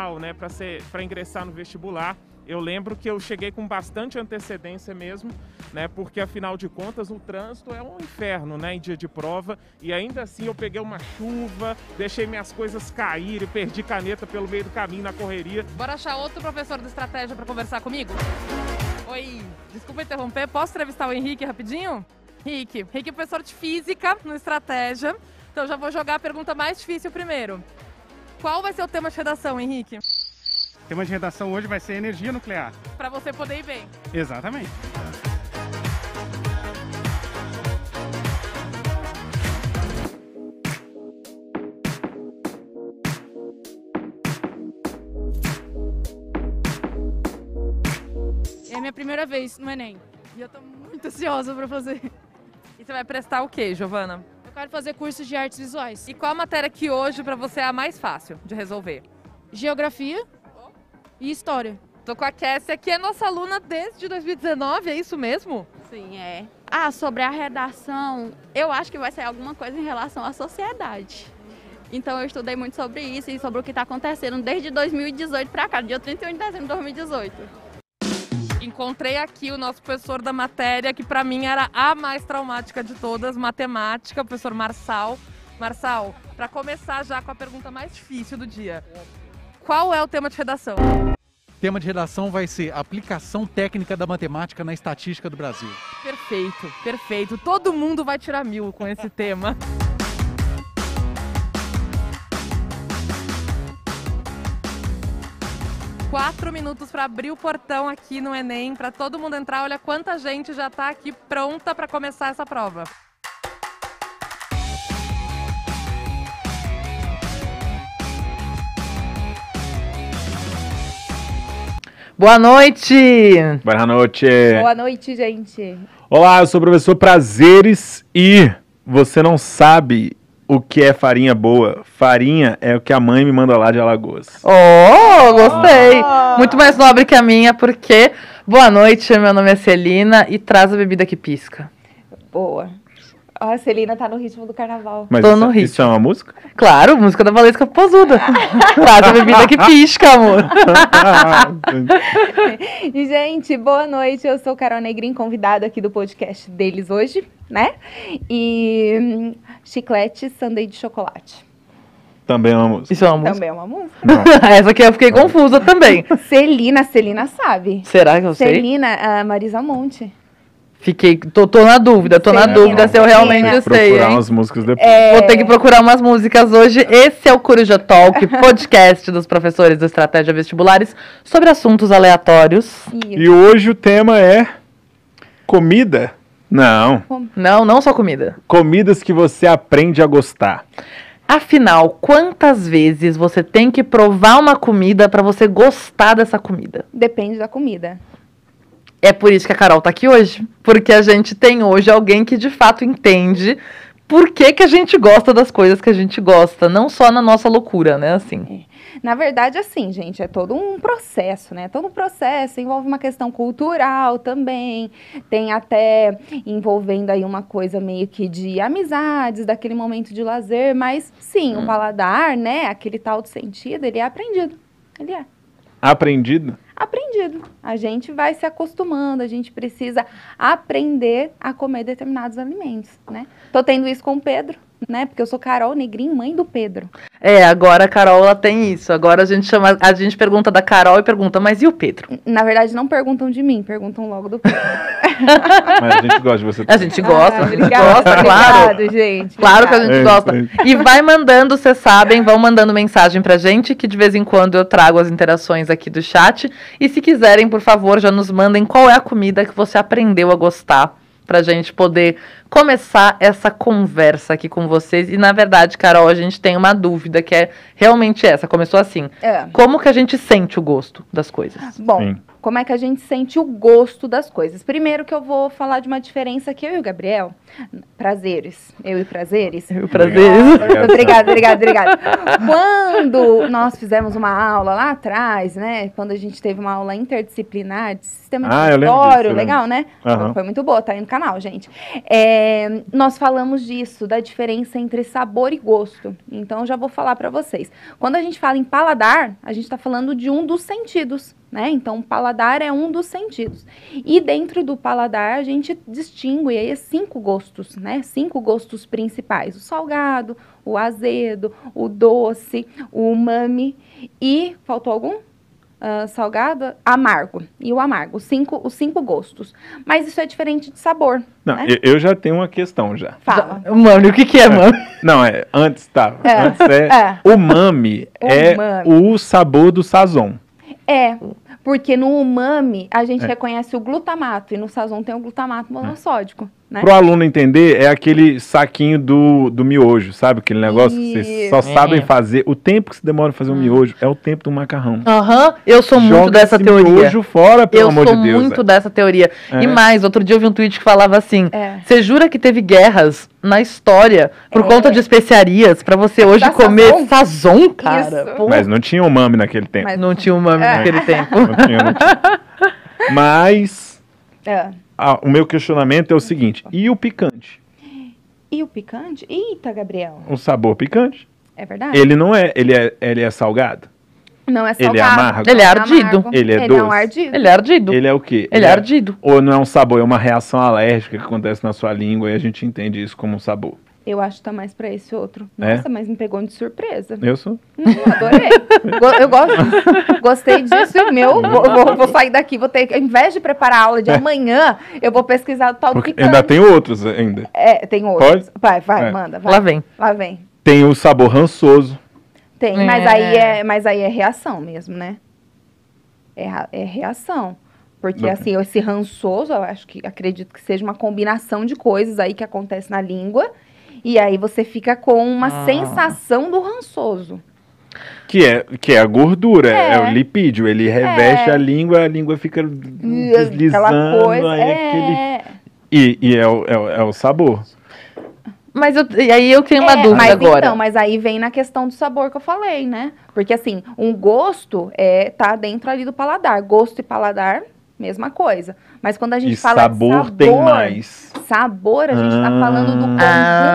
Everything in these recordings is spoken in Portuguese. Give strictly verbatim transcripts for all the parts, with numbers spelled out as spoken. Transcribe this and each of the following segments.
ideal, né, para ser, para ingressar no vestibular. Eu lembro que eu cheguei com bastante antecedência mesmo, né? Porque afinal de contas o trânsito é um inferno, né? Em dia de prova. E ainda assim eu peguei uma chuva, deixei minhas coisas caírem, perdi caneta pelo meio do caminho na correria. Bora achar outro professor de estratégia para conversar comigo? Oi, desculpa interromper, posso entrevistar o Henrique rapidinho? Henrique, Henrique é professor de física no Estratégia. Então já vou jogar a pergunta mais difícil primeiro. Qual vai ser o tema de redação, Henrique? O tema de redação hoje vai ser energia nuclear. Para você poder ir bem. Exatamente. É a minha primeira vez no Enem. E eu tô muito ansiosa para fazer. E você vai prestar o quê, Giovana? Eu quero fazer curso de artes visuais. E qual a matéria que hoje para você é a mais fácil de resolver? Geografia e história. Tô com a Kessia, que é nossa aluna desde dois mil e dezenove, é isso mesmo? Sim, é. Ah, sobre a redação, eu acho que vai ser alguma coisa em relação à sociedade. Então eu estudei muito sobre isso e sobre o que está acontecendo desde dois mil e dezoito para cá, dia trinta e um de dezembro de dois mil e dezoito. Encontrei aqui o nosso professor da matéria, que para mim era a mais traumática de todas, matemática, o professor Marçal. Marçal, para começar já com a pergunta mais difícil do dia. Qual é o tema de redação? O tema de redação vai ser aplicação técnica da matemática na estatística do Brasil. Perfeito, perfeito. Todo mundo vai tirar mil com esse tema. Quatro minutos para abrir o portão aqui no Enem, para todo mundo entrar. Olha quanta gente já está aqui pronta para começar essa prova. Boa noite! Boa noite! Boa noite, gente! Olá, eu sou o professor Prazeres e você não sabe o que é farinha boa. Farinha é o que a mãe me manda lá de Alagoas. Oh, gostei! Oh. Muito mais nobre que a minha, porque... Boa noite, meu nome é Celina e traz a bebida que pisca. Boa! Ó, a Celina tá no ritmo do carnaval. Mas Tô isso, no ritmo. Isso é uma música? Claro, música da Valesca Posuda. Traz a bebida que pisca, amor. E, gente, boa noite. Eu sou Carol Negrin, convidada aqui do podcast deles hoje, né? E hum, chiclete, sundae de chocolate. Também é uma música. Isso é uma música? Também é uma música. Essa aqui eu fiquei confusa também. Celina, Celina sabe. Será que eu sei? Celina, a Marisa Monte. Fiquei, tô, tô na dúvida, tô Celina, na dúvida se eu realmente Tem que sei, procurar hein? umas músicas depois. É... Vou ter que procurar umas músicas hoje. Esse é o Coruja Talk, podcast dos professores do Estratégia Vestibulares sobre assuntos aleatórios. E hoje o tema é comida? Não. Não, não só comida. Comidas que você aprende a gostar. Afinal, quantas vezes você tem que provar uma comida para você gostar dessa comida? Depende da comida. É por isso que a Carol tá aqui hoje. Porque a gente tem hoje alguém que de fato entende por que, que a gente gosta das coisas que a gente gosta. Não só na nossa loucura, né? Assim. É. Na verdade, assim, gente, é todo um processo, né? Todo um processo, envolve uma questão cultural também. Tem até envolvendo aí uma coisa meio que de amizades, daquele momento de lazer. Mas, sim, hum. o paladar, né? Aquele tal de sentido, ele é aprendido. Ele é. Aprendido? Aprendido. A gente vai se acostumando, a gente precisa aprender a comer determinados alimentos, né? Tô tendo isso com o Pedro, né? Porque eu sou Carol Negrin, mãe do Pedro. É, agora a Carol, ela tem isso. Agora a gente chama, a gente pergunta da Carol e pergunta, mas e o Pedro? Na verdade, não perguntam de mim, perguntam logo do Pedro. Mas a gente gosta de você. A gente gosta, ah, a gente obrigado, gosta, claro. Obrigado, gente. Claro que a gente é, gosta. é. E vai mandando, vocês sabem, vão mandando mensagem pra gente, que de vez em quando eu trago as interações aqui do chat. E se quiserem, por favor, já nos mandem qual é a comida que você aprendeu a gostar, pra gente poder começar essa conversa aqui com vocês. E, na verdade, Carol, a gente tem uma dúvida que é realmente essa. Começou assim. É. Como que a gente sente o gosto das coisas? Bom, Sim. como é que a gente sente o gosto das coisas. Primeiro que eu vou falar de uma diferença que eu e o Gabriel, prazeres, eu e prazeres. Eu e prazeres. Obrigada, obrigada, obrigada. Quando nós fizemos uma aula lá atrás, né, quando a gente teve uma aula interdisciplinar de sistema Ah, eu lembro divisório, disso, eu legal, né? Aham. Foi muito boa, tá aí no canal, gente. É, nós falamos disso, da diferença entre sabor e gosto. Então, eu já vou falar pra vocês. Quando a gente fala em paladar, a gente tá falando de um dos sentidos, né? Então, o paladar é um dos sentidos. E dentro do paladar, a gente distingue aí cinco gostos, né? Cinco gostos principais. O salgado, o azedo, o doce, o umami e... Faltou algum? Uh, salgado, amargo. E o amargo. Os cinco, os cinco gostos. Mas isso é diferente de sabor, Não, né? eu, eu já tenho uma questão já. Fala. Mano, o que que é, mano? Não, é, antes tá. É, Antes é, é. umami é Umami. o sabor do sazon. É, porque no umami a gente É. reconhece o glutamato e no sazon tem o glutamato monossódico, né? Pro aluno entender, é aquele saquinho do, do miojo, sabe? Aquele negócio que vocês só Isso. sabem É. fazer. O tempo que se demora pra fazer um miojo é o tempo do macarrão. Aham, eu sou muito Joga dessa esse teoria. miojo fora, pelo Eu amor sou de Deus. muito é. dessa teoria. É. E mais, outro dia eu vi um tweet que falava assim: É. você jura que teve guerras na história por É. conta de especiarias pra você hoje Da comer sazon? sazon, cara? Isso. Pô, Mas não tinha umami naquele tempo. Mas- não tinha umami É. naquele tempo. Não tinha, não tinha. Mas É. ah, o meu questionamento é o seguinte: e o picante? E o picante? Eita, Gabriel. O sabor picante? É verdade? Ele não é, ele é, ele é salgado? Não é ele é salgado. amargo? Ele é não ardido. amargo. Ele é Ele é um doce? ardido. Ele é ardido. Ele é o quê? Ele é ardido. Ou não é um sabor, é uma reação alérgica que acontece na sua língua e a gente entende isso como um sabor. Eu acho que tá mais pra esse outro. É? Nossa, mas me pegou de surpresa. Eu sou. Hum, adorei. Go- eu gosto, gostei disso e meu, vou, vou- vou sair daqui, vou ter, ao invés de preparar a aula de amanhã, eu vou pesquisar o tal do Porque picante. ainda tem outros ainda. É, tem outros. Pode? Vai, vai, É. manda, vai. Lá vem. Lá vem. Tem o sabor rançoso. Tem, É. mas aí é, mas aí é reação mesmo, né? É, ra- é reação. Porque, Não. assim, esse rançoso, eu acho que, acredito que seja uma combinação de coisas aí que acontece na língua. E aí você fica com uma Ah. sensação do rançoso. Que é, que é a gordura, é, É. o lipídio. Ele reveste É. a língua, a língua fica deslizando. Aquela coisa. aí aquele... É. E, e é, o, é, o, é o sabor. Mas eu, e aí eu tenho uma É, dúvida mas agora. então, mas aí vem na questão do sabor que eu falei, né? Porque assim, um gosto é tá dentro ali do paladar. Gosto e paladar, mesma coisa. Mas quando a gente E fala sabor, de sabor, tem mais. sabor, a gente tá falando do conjunto,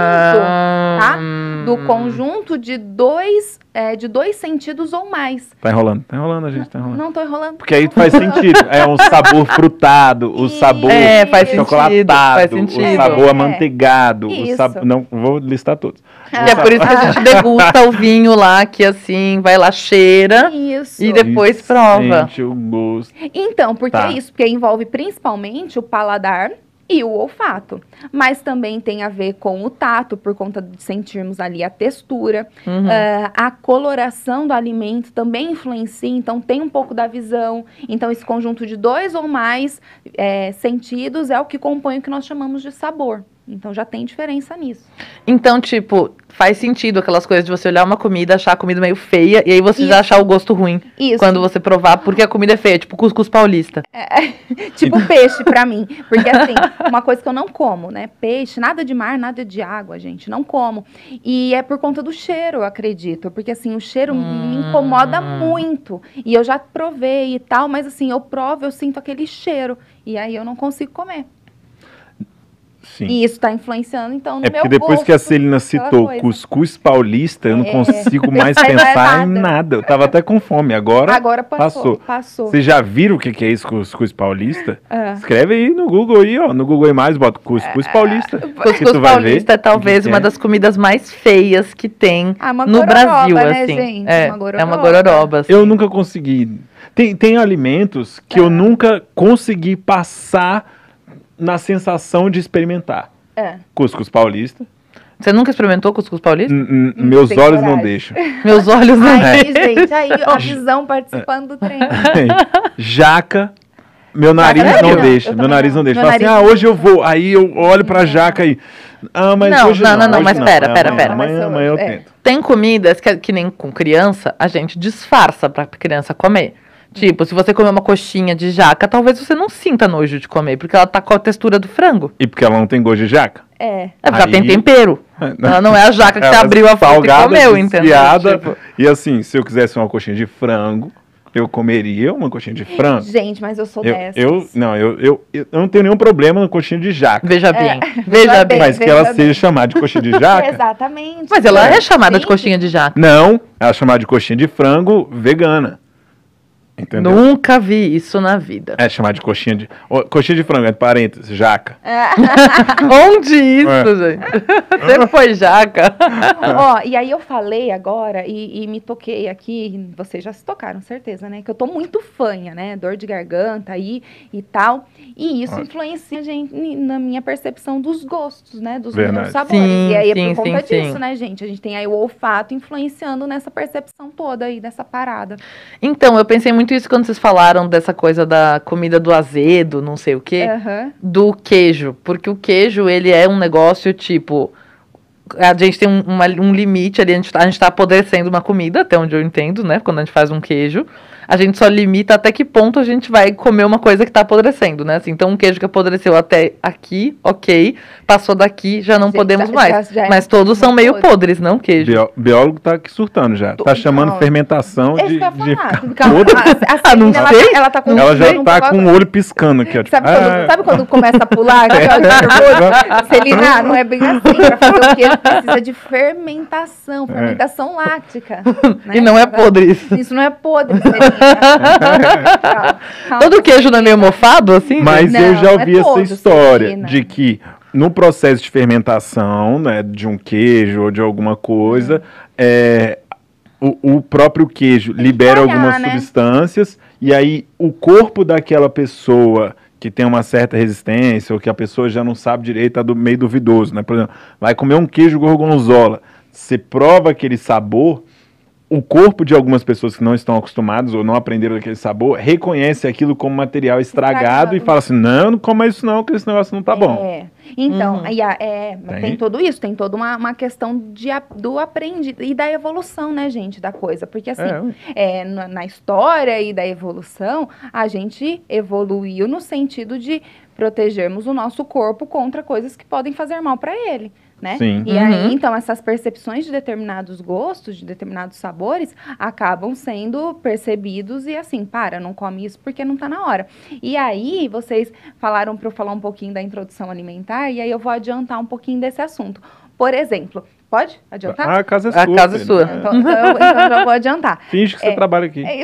Ah, tá? Do conjunto de dois, é, de dois sentidos ou mais. Tá enrolando, tá enrolando, a gente tá enrolando. Não tô enrolando. Porque aí faz sentido. É um sabor frutado, o sabor É, faz sentido, chocolatado, faz sentido. o sabor É. amanteigado, o Isso. sabor... Não, vou listar todos. E é por isso que a gente degusta o vinho lá, que assim, vai lá, cheira Isso. e depois prova. Sente o gosto. Então, porque Tá. é isso, porque envolve principalmente o paladar e o olfato. Mas também tem a ver com o tato, por conta de sentirmos ali a textura. Uhum. Ah, a coloração do alimento também influencia, então tem um pouco da visão. Então, esse conjunto de dois ou mais é, sentidos é o que compõe o que nós chamamos de sabor. Então, já tem diferença nisso. Então, tipo, faz sentido aquelas coisas de você olhar uma comida, achar a comida meio feia, e aí você já Isso. achar o gosto ruim Isso. quando você provar, porque a comida é feia, tipo cuscuz paulista. Tipo peixe pra mim. Porque, assim, uma coisa que eu não como, né? Peixe, nada de mar, nada de água, gente. Não como. E é por conta do cheiro, eu acredito. Porque, assim, o cheiro me incomoda muito. E eu já provei e tal, mas, assim, eu provo, eu sinto aquele cheiro. E aí eu não consigo comer. Sim. E isso tá influenciando, então, no É meu porque depois gosto, que a Celina aquela citou coisa. cuscuz paulista, eu não É. consigo mais Não é pensar em nada. nada. Eu tava até com fome. Agora, Agora passou. passou. Passou. Vocês já viram o que que é isso, cuscuz paulista? Ah. Escreve aí no Google aí, ó. No Google Imagens, bota cuscuz paulista. que Cuscuz tu vai ver paulista é talvez o que uma é. das comidas mais feias que tem Ah, uma no gororoba, Brasil, né, assim. gente? É, Uma gororoba. é uma gororoba. assim. Eu nunca consegui. Tem, tem alimentos que Ah. eu nunca consegui passar na sensação de experimentar. É. Cuscuz paulista. Você nunca experimentou cuscuz paulista? N- n- meus tem olhos não coragem. deixam. Meus olhos não Aí, veem. gente, aí a visão participando do treino. Jaca. Meu nariz Jaca, não não. deixa. Eu Meu também nariz não. não deixa. Meu Fala assim, nariz ah, não hoje eu vou. Aí eu olho pra jaca e. Ah, mas Não, hoje não, não. não, não, hoje mas não. pera, É, pera, amanhã, pera. Amanhã, amanhã eu É. tento. Tem comidas que, que nem com criança a gente disfarça pra criança comer. Tipo, se você comer uma coxinha de jaca, talvez você não sinta nojo de comer, porque ela tá com a textura do frango. E porque ela não tem gosto de jaca? É. É porque Aí- ela tem tempero. Ela não é a jaca que você Ela abriu a fruta e salgada, comeu, entendeu? desfiada. Tipo, E assim, se eu quisesse uma coxinha de frango, eu comeria uma coxinha de frango. Gente, mas eu sou Eu, dessas. eu, não, eu, eu, eu não tenho nenhum problema na coxinha de jaca. veja bem, É, veja bem. Mas que veja ela bem. seja chamada de coxinha de jaca? Exatamente. Mas ela é Gente, chamada de coxinha de jaca. Não, ela é chamada de coxinha de frango vegana. Entendeu? Nunca vi isso na vida. É chamada de coxinha de... Ô, coxinha de frango, entre parênteses, jaca. Onde isso, É. gente? Sempre foi jaca. Ó, e aí eu falei agora e, e me toquei aqui, vocês já se tocaram, certeza, né? Que eu tô muito fanha, né? Dor de garganta aí e tal. E isso Olha. influencia, gente, ni- na minha percepção dos gostos, né? Dos Verdade. meus sabores. Sim, e aí é sim, por conta sim, disso, sim. né, gente? A gente tem aí o olfato influenciando nessa percepção toda aí, dessa parada. Então, eu pensei muito isso quando vocês falaram dessa coisa da comida do azedo, não sei o quê. Aham. Do queijo, porque o queijo, ele é um negócio, tipo, a gente tem um, uma- um limite ali, a gente, tá, a gente tá apodrecendo uma comida, até onde eu entendo, né, quando a gente faz um queijo, a gente só limita até que ponto a gente vai comer uma coisa que tá apodrecendo, né, assim, então um queijo que apodreceu até aqui, ok, passou daqui, já não Gente, podemos já- mais, já- já é mas todos são muito meio podre. podres, não queijo. Bió- biólogo tá aqui surtando já. Tá chamando Não. fermentação É isso de... que eu ia de falar. ficar Calma, podre. a- a Ah, não Celina, ela, sei. tá- ela tá com Ela já um tá negócio- com o olho piscando aqui, ó. Tipo, Sabe quando, ah, sabe quando começa a pular? Que ela nervoso? Celina, não é bem assim. Pra fazer o queijo precisa de fermentação, fermentação láctica. né? E não é podre isso. Isso não é podre, Celina. Calma, calma, Todo queijo não é meio Celina. mofado, assim? Mas Não, eu já não é ouvi essa todo, história Celina. de que no processo de fermentação, né, de um queijo ou de alguma coisa, é, o, o próprio queijo que libera falhar, algumas né? substâncias e aí o corpo daquela pessoa que tem uma certa resistência ou que a pessoa já não sabe direito, tá do, meio duvidoso, né? Por exemplo, vai comer um queijo gorgonzola, você prova aquele sabor, o corpo de algumas pessoas que não estão acostumadas ou não aprenderam aquele sabor, reconhece aquilo como material estragado, Estragado. e fala assim, não, não coma isso não, que esse negócio não tá bom. É. Então, Uhum. aí a- é, Tem. tem tudo isso, tem toda uma, uma questão de, a- do aprendido e da evolução, né, gente, da coisa. Porque assim, É, é, na, na história e da evolução, a gente evoluiu no sentido de protegermos o nosso corpo contra coisas que podem fazer mal para ele, né? Sim. E Uhum. aí, então, essas percepções de determinados gostos, de determinados sabores, acabam sendo percebidos e assim, para, não come isso porque não tá na hora. E aí, vocês falaram para eu falar um pouquinho da introdução alimentar, e aí eu vou adiantar um pouquinho desse assunto. Por exemplo, pode adiantar? Ah, a casa é A sua. casa é filho. sua. É. Então, então, eu, então eu já vou adiantar. Finge que você É. trabalha aqui. É,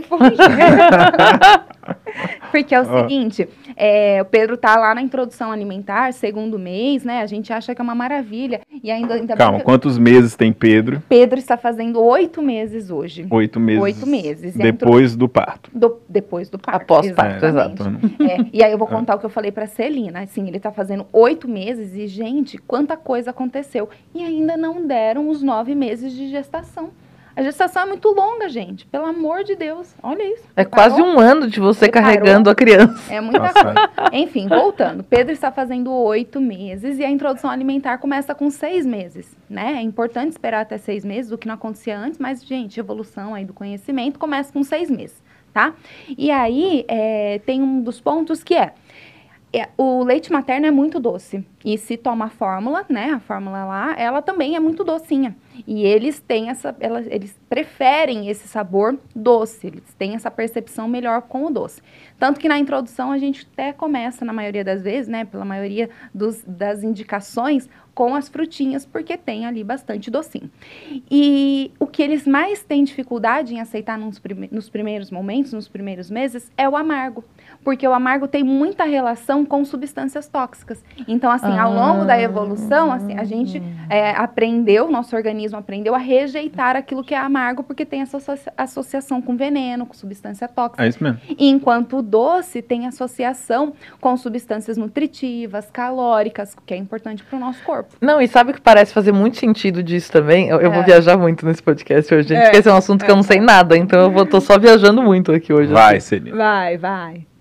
Porque é o Ó. seguinte, é, o Pedro tá lá na introdução alimentar, segundo mês, né? A gente acha que é uma maravilha. E ainda, ainda bem Calma, que quantos meses tem Pedro? Pedro está fazendo oito meses hoje. Oito meses. Oito meses. E a Depois do parto. Do- depois do parto. Após parto, exatamente. exato. É, e aí eu vou contar o que eu falei pra Celina. Assim, ele tá fazendo oito meses e, gente, quanta coisa aconteceu. E ainda não deram os nove meses de gestação. A gestação é muito longa, gente. Pelo amor de Deus. Olha isso. É Preparou? quase um ano de você Preparou? carregando a criança. É muita Nossa. coisa. Enfim, voltando. Pedro está fazendo oito meses e a introdução alimentar começa com seis meses, né? É importante esperar até seis meses, o que não acontecia antes, mas, gente, evolução aí do conhecimento começa com seis meses, tá? E aí, é, tem um dos pontos que é, é, o leite materno é muito doce. E se toma a fórmula, né? A fórmula lá, ela também é muito docinha. E eles têm essa, ela- eles preferem esse sabor doce, eles têm essa percepção melhor com o doce. Tanto que na introdução a gente até começa, na maioria das vezes, né, pela maioria dos, das indicações, com as frutinhas, porque tem ali bastante docinho. E o que eles mais têm dificuldade em aceitar nos, prime- nos primeiros momentos, nos primeiros meses, é o amargo. Porque o amargo tem muita relação com substâncias tóxicas. Então, assim, ao longo da evolução, assim, a gente é, aprendeu, nosso organismo aprendeu a rejeitar aquilo que é amargo, porque tem associa- associação com veneno, com substância tóxica. É isso mesmo. Enquanto o doce tem associação com substâncias nutritivas, calóricas, que é importante para o nosso corpo. Não, e sabe o que parece fazer muito sentido disso também? Eu, eu vou É. viajar muito nesse podcast hoje, gente, É. porque esse é um assunto que eu não sei nada, então eu vou, tô só viajando muito aqui hoje. Vai, assim. Celina. Vai, vai.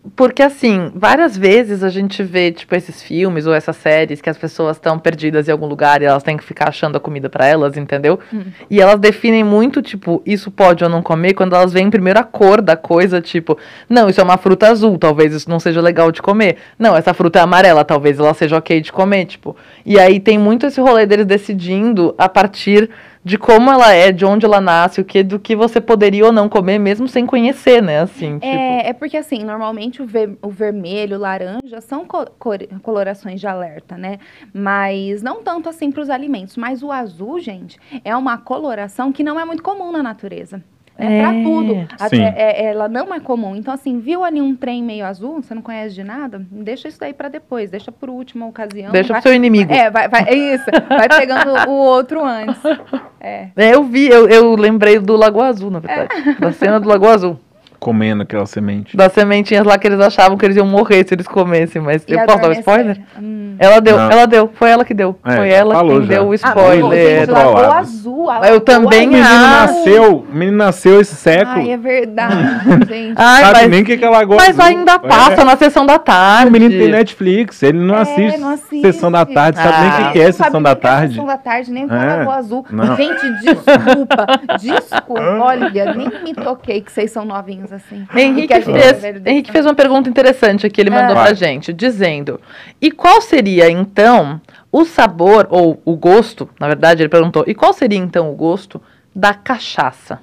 Porque, assim, várias vezes a gente vê, tipo, esses filmes ou essas séries que as pessoas estão perdidas em algum lugar e elas têm que ficar achando a comida pra elas, entendeu? Hum. E elas definem muito, tipo, isso pode ou não comer, quando elas veem primeiro a cor da coisa, tipo, não, isso é uma fruta azul, talvez isso não seja legal de comer. Não, essa fruta é amarela, talvez ela seja ok de comer, tipo. E aí tem muito esse rolê deles decidindo a partir de como ela é, de onde ela nasce, o que, do que você poderia ou não comer, mesmo sem conhecer, né, assim, tipo... É, é porque, assim, normalmente o, ver, o vermelho, o laranja são co cor colorações de alerta, né? Mas não tanto assim para os alimentos. Mas o azul, gente, é uma coloração que não é muito comum na natureza. É, É, pra tudo. sim. Até, é, ela não é comum. Então, assim, viu ali um trem meio azul, você não conhece de nada? Deixa isso daí pra depois, deixa por última ocasião. Deixa vai, pro seu inimigo. É, vai, vai, é isso. Vai pegando o outro antes. É. É, eu vi, eu, eu lembrei do Lagoa Azul, na verdade. Da cena do Lagoa Azul. Comendo aquela semente. Das sementinhas lá que eles achavam que eles iam morrer se eles comessem, mas E eu a posso dar um adormecer? spoiler? Hum. Ela deu, Não. ela deu, foi ela que deu. É, foi ela falou quem já. deu o Ah, spoiler. gente, Lagoa Trolladas. Azul. a Eu Lagoa também O menino Azul. acho. nasceu, o menino nasceu esse século. Ai, é verdade, gente. Ai, Sabe mas, nem o que que é Lagoa mas Azul. ainda passa É. na sessão da tarde. O menino tem Netflix, ele não É, assiste não assiste. Sessão da Tarde, sabe nem o Ah. que que é Não sabe Sessão o da que que é Tarde. Sessão da Tarde, nem o que é É. Lagoa Azul. Não. Gente, desculpa. Desculpa. Olha, nem me toquei que vocês são novinhos assim. E que Henrique a gente é fez, velho Henrique desse fez uma pergunta interessante aqui, ele Ah. mandou pra Vai. gente, dizendo: e qual seria então o sabor, ou o gosto, na verdade ele perguntou, e qual seria então o gosto da cachaça?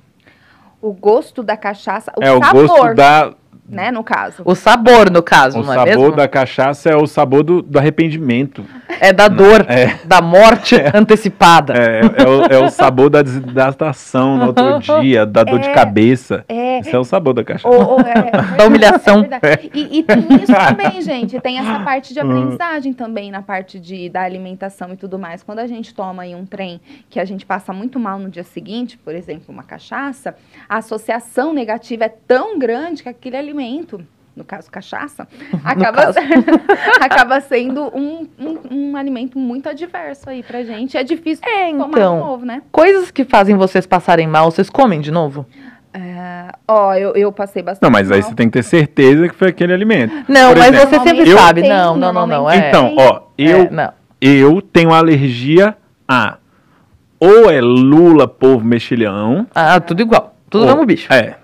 O gosto da cachaça, o É o sabor, gosto da. né, no caso. O sabor, no caso, O não é sabor mesmo? da cachaça é o sabor do, do arrependimento. É da dor, É. da morte antecipada. É, é, o, é o sabor da desidratação no outro dia, da dor de É. cabeça. É. Esse é o sabor da cachaça. Ou- ou é- Da humilhação. é verdade. e, e tem isso também, gente. Tem essa parte de aprendizagem também, na parte de, da alimentação e tudo mais. Quando a gente toma aí um trem que a gente passa muito mal no dia seguinte, por exemplo, uma cachaça, a associação negativa é tão grande que aquele alimento, no caso cachaça, acaba, caso. acaba sendo um, um, um alimento muito adverso aí pra gente. É difícil É, tomar então. de novo, né? Coisas que fazem vocês passarem mal, vocês comem de novo? É, ó, eu, eu passei bastante Não, mas aí mal. você tem que ter certeza que foi aquele alimento. Não, Por mas exemplo, você sempre normalmente sabe. tem, Não, não, não, não. normalmente É, Então, ó, eu, é, não. eu tenho alergia a ou é lula, polvo, mexilhão. Ah, tudo igual. Tudo ou, mesmo bicho. É.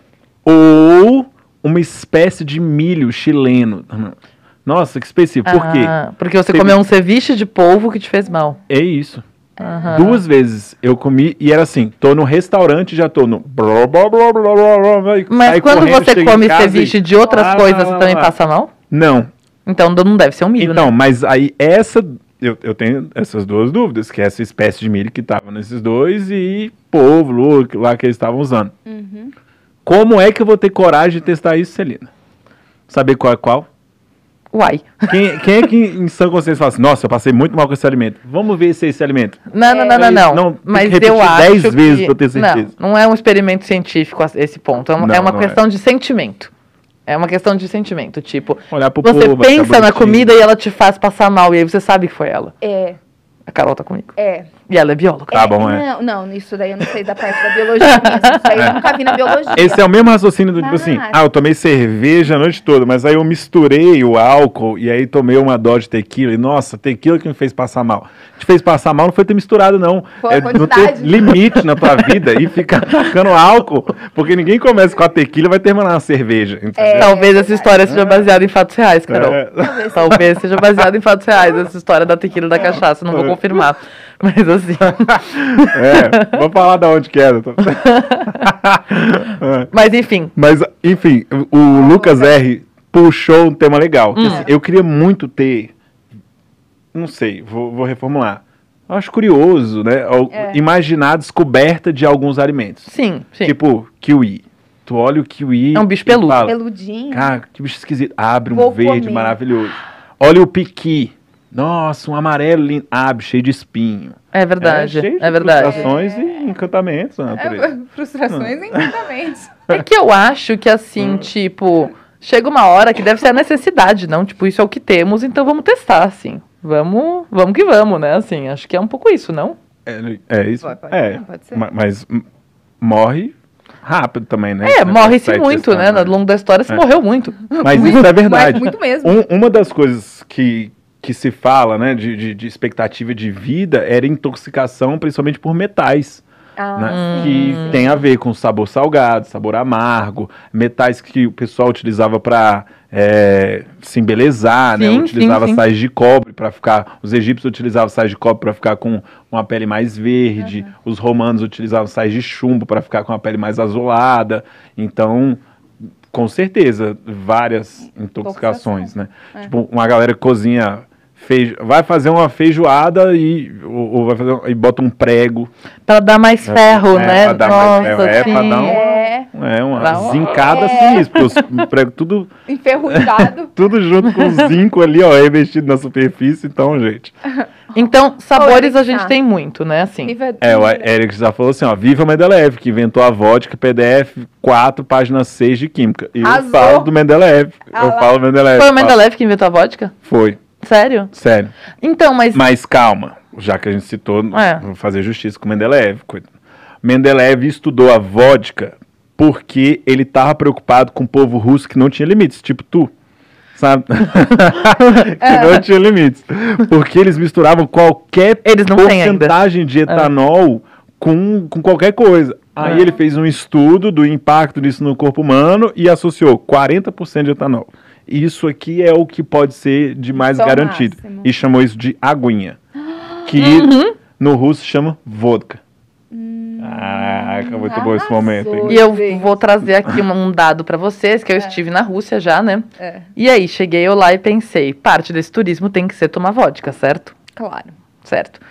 Ou uma espécie de milho chileno. Nossa, que específico. Por quê? Ah, porque você Teve- comeu um ceviche de polvo que te fez mal. É isso. Aham. Duas vezes eu comi e era assim, tô no restaurante, já tô no... blá, blá, blá, blá, blá, blá, e Mas saio quando correndo, você chego em come casa ceviche e- de outras lá, coisas, lá, você lá, também lá. passa mal? Não. Então não deve ser um milho, Então, né? mas aí essa... Eu, eu tenho essas duas dúvidas, que é essa espécie de milho que tava nesses dois e polvo, lula, que- lá que eles estavam usando. Uhum. Como é que eu vou ter coragem de testar isso, Celina? Saber qual é qual? Uai. Quem, quem é que em sã consciência fala assim, nossa, eu passei muito mal com esse alimento. Vamos ver se é esse alimento. Não, não, É, não, não, não. não, tem Mas que repetir eu acho dez que... vezes pra eu ter certeza. Não, não é um experimento científico a- esse ponto. É uma, Não, é uma não questão de sentimento. É uma questão de sentimento. Tipo, Olhar pro você povo, achar pensa na bonitinho. comida e ela te faz passar mal. E aí você sabe que foi ela. É, A Carol tá comigo. é. E ela é bióloga. Tá bom, é. Não, não, isso daí eu não sei da parte da biologia mesmo. Isso aí eu nunca vi na biologia. Esse é o mesmo raciocínio do tipo assim, Mas- ah, eu tomei cerveja a noite toda, mas aí eu misturei o álcool e aí tomei uma dose de tequila e, nossa, tequila que me fez passar mal. Te fez passar mal não foi ter misturado, não. Foi a É não ter quantidade. limite na tua vida e ficar tacando álcool, porque ninguém começa com a tequila e vai terminar na cerveja, entendeu? É. Talvez essa história seja baseada em fatos reais, Carol. É. Talvez seja baseada em fatos reais, essa história da tequila e da cachaça. Não vou confirmar. Mas assim. É, vou falar da onde que era. Tô- É. Mas enfim. Mas, enfim, o Lucas R puxou um tema legal. que, Hum. assim, eu queria muito ter. Não sei, vou, vou reformular. Eu acho curioso, né? ao- É. Imaginar a descoberta de alguns alimentos. Sim, sim. Tipo, kiwi. Tu olha o kiwi. É um bicho e peludo. fala, Peludinho. cara, que bicho esquisito. Abre um Vou verde comer. maravilhoso. Olha o piqui. Nossa, um amarelo lindo. Abre, cheio de espinho. É verdade. É, cheio de É verdade. frustrações e encantamentos na natureza. É, frustrações e encantamentos. É que eu acho que assim, tipo, chega uma hora que deve ser a necessidade, não? Tipo, isso é o que temos, então vamos testar, assim. Vamos, vamos que vamos, né? Assim, acho que é um pouco isso, não? É, é isso. Pode- pode é, ser, pode ser. ma- mas m- morre rápido também, né? É, Esse negócio morre-se de site muito, né? testado, Ao longo da história se É. morreu muito. Mas isso é verdade. Mas muito mesmo. Um- uma das coisas que, que se fala, né, de, de, de expectativa de vida era intoxicação, principalmente por metais. Ah, Né, sim. que tem a ver com sabor salgado, sabor amargo, metais que o pessoal utilizava para se embelezar, né? Sim, Utilizava sim, sim. sais de cobre para ficar. Os egípcios utilizavam sais de cobre para ficar com uma pele mais verde. Os romanos utilizavam sais de chumbo para ficar com a pele mais azulada. Então, com certeza, várias intoxicações, né? É. Tipo, uma galera que cozinha feijo... vai fazer uma feijoada e, ou, ou vai fazer, um- e bota um prego. Pra dar mais ferro, É, né? pra dar mais ferro, é, pra dar um- É, É uma Dá uma- zincada É. sinistra, porque os pregos tudo, enferrujado. tudo junto com o zinco ali, ó, revestido na superfície. Então, gente. Então, sabores a Olha, gente tá. tem muito, né? Assim. Viva- É, o Eric já falou assim, ó, viva o Mendeleev, que inventou a vodka, P D F quatro, página seis de Química. E eu Arrasou. falo do Mendeleev. Ah eu lá. falo Mendeleev. Foi o falo- Mendeleev que inventou a vodka? Foi, Sério? sério. Então, mas... Mas calma, já que a gente citou, É. vou fazer justiça com o Mendeleev. coisa. Mendeleev estudou a vodka porque ele estava preocupado com o povo russo que não tinha limites, tipo tu, sabe? que não tinha limites. Porque eles misturavam qualquer Eles não têm ainda. porcentagem de etanol com, com qualquer coisa. Aí É. ele fez um estudo do impacto disso no corpo humano e associou quarenta por cento de etanol. Isso aqui é o que pode ser de mais Isso é o garantido. máximo. E chamou isso de aguinha. Que Uhum. no russo chama vodka. Ah, muito bom esse arrasou. momento, hein? E eu gente. vou trazer aqui um um dado pra vocês, que eu estive na Rússia já, né? É, E aí, cheguei eu lá e pensei, parte desse turismo tem que ser tomar vodka, certo? claro. Certo.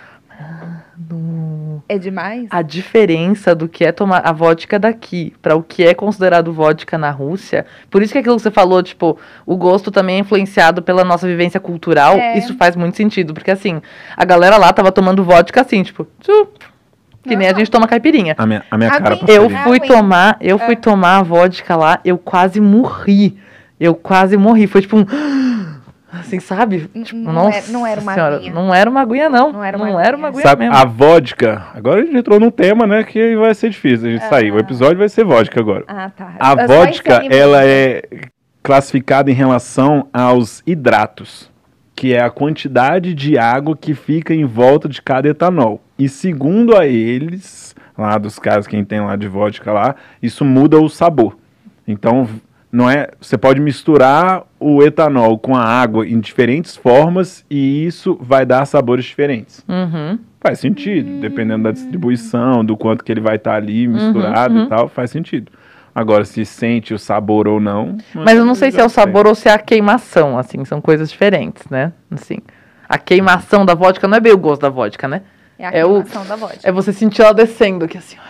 É demais? A diferença do que é tomar a vodka daqui para o que é considerado vodka na Rússia, por isso que aquilo que você falou, tipo, o gosto também é influenciado pela nossa vivência cultural, É. isso faz muito sentido, porque assim, a galera lá tava tomando vodka assim, tipo, tchu, que nem a gente toma caipirinha. A minha, a minha cara Aguinha. Eu preferida. fui Aguinha. tomar, eu fui tomar a vodka lá, eu quase morri. Eu quase morri, foi tipo um assim, sabe? N- Tipo, não nossa é- não era uma senhora, aguinha. não era uma aguinha não. Não era uma não aguinha. era uma aguinha Sabe, mesmo. a vodka, agora a gente entrou num tema, né, que vai ser difícil a gente sair. O episódio vai ser vodka agora. Ah, tá. A É só vodka, esse anime. ela é classificada em relação aos hidratos, que é a quantidade de água que fica em volta de cada etanol. E segundo a eles, lá dos caras quem tem lá de vodka lá, isso muda o sabor. Então, não é, você pode misturar o etanol com a água em diferentes formas e isso vai dar sabores diferentes. Uhum. Faz sentido, dependendo da distribuição, do quanto que ele vai estar ali misturado uhum. e tal, faz sentido. Agora, se sente o sabor ou não... Mas eu não sei se é o já sei. sabor ou se é a queimação, assim, são coisas diferentes, né? Assim, a queimação da vodka não é bem o gosto da vodka, né? É a é o- queimação da vodka. É você sentir ela descendo aqui, assim.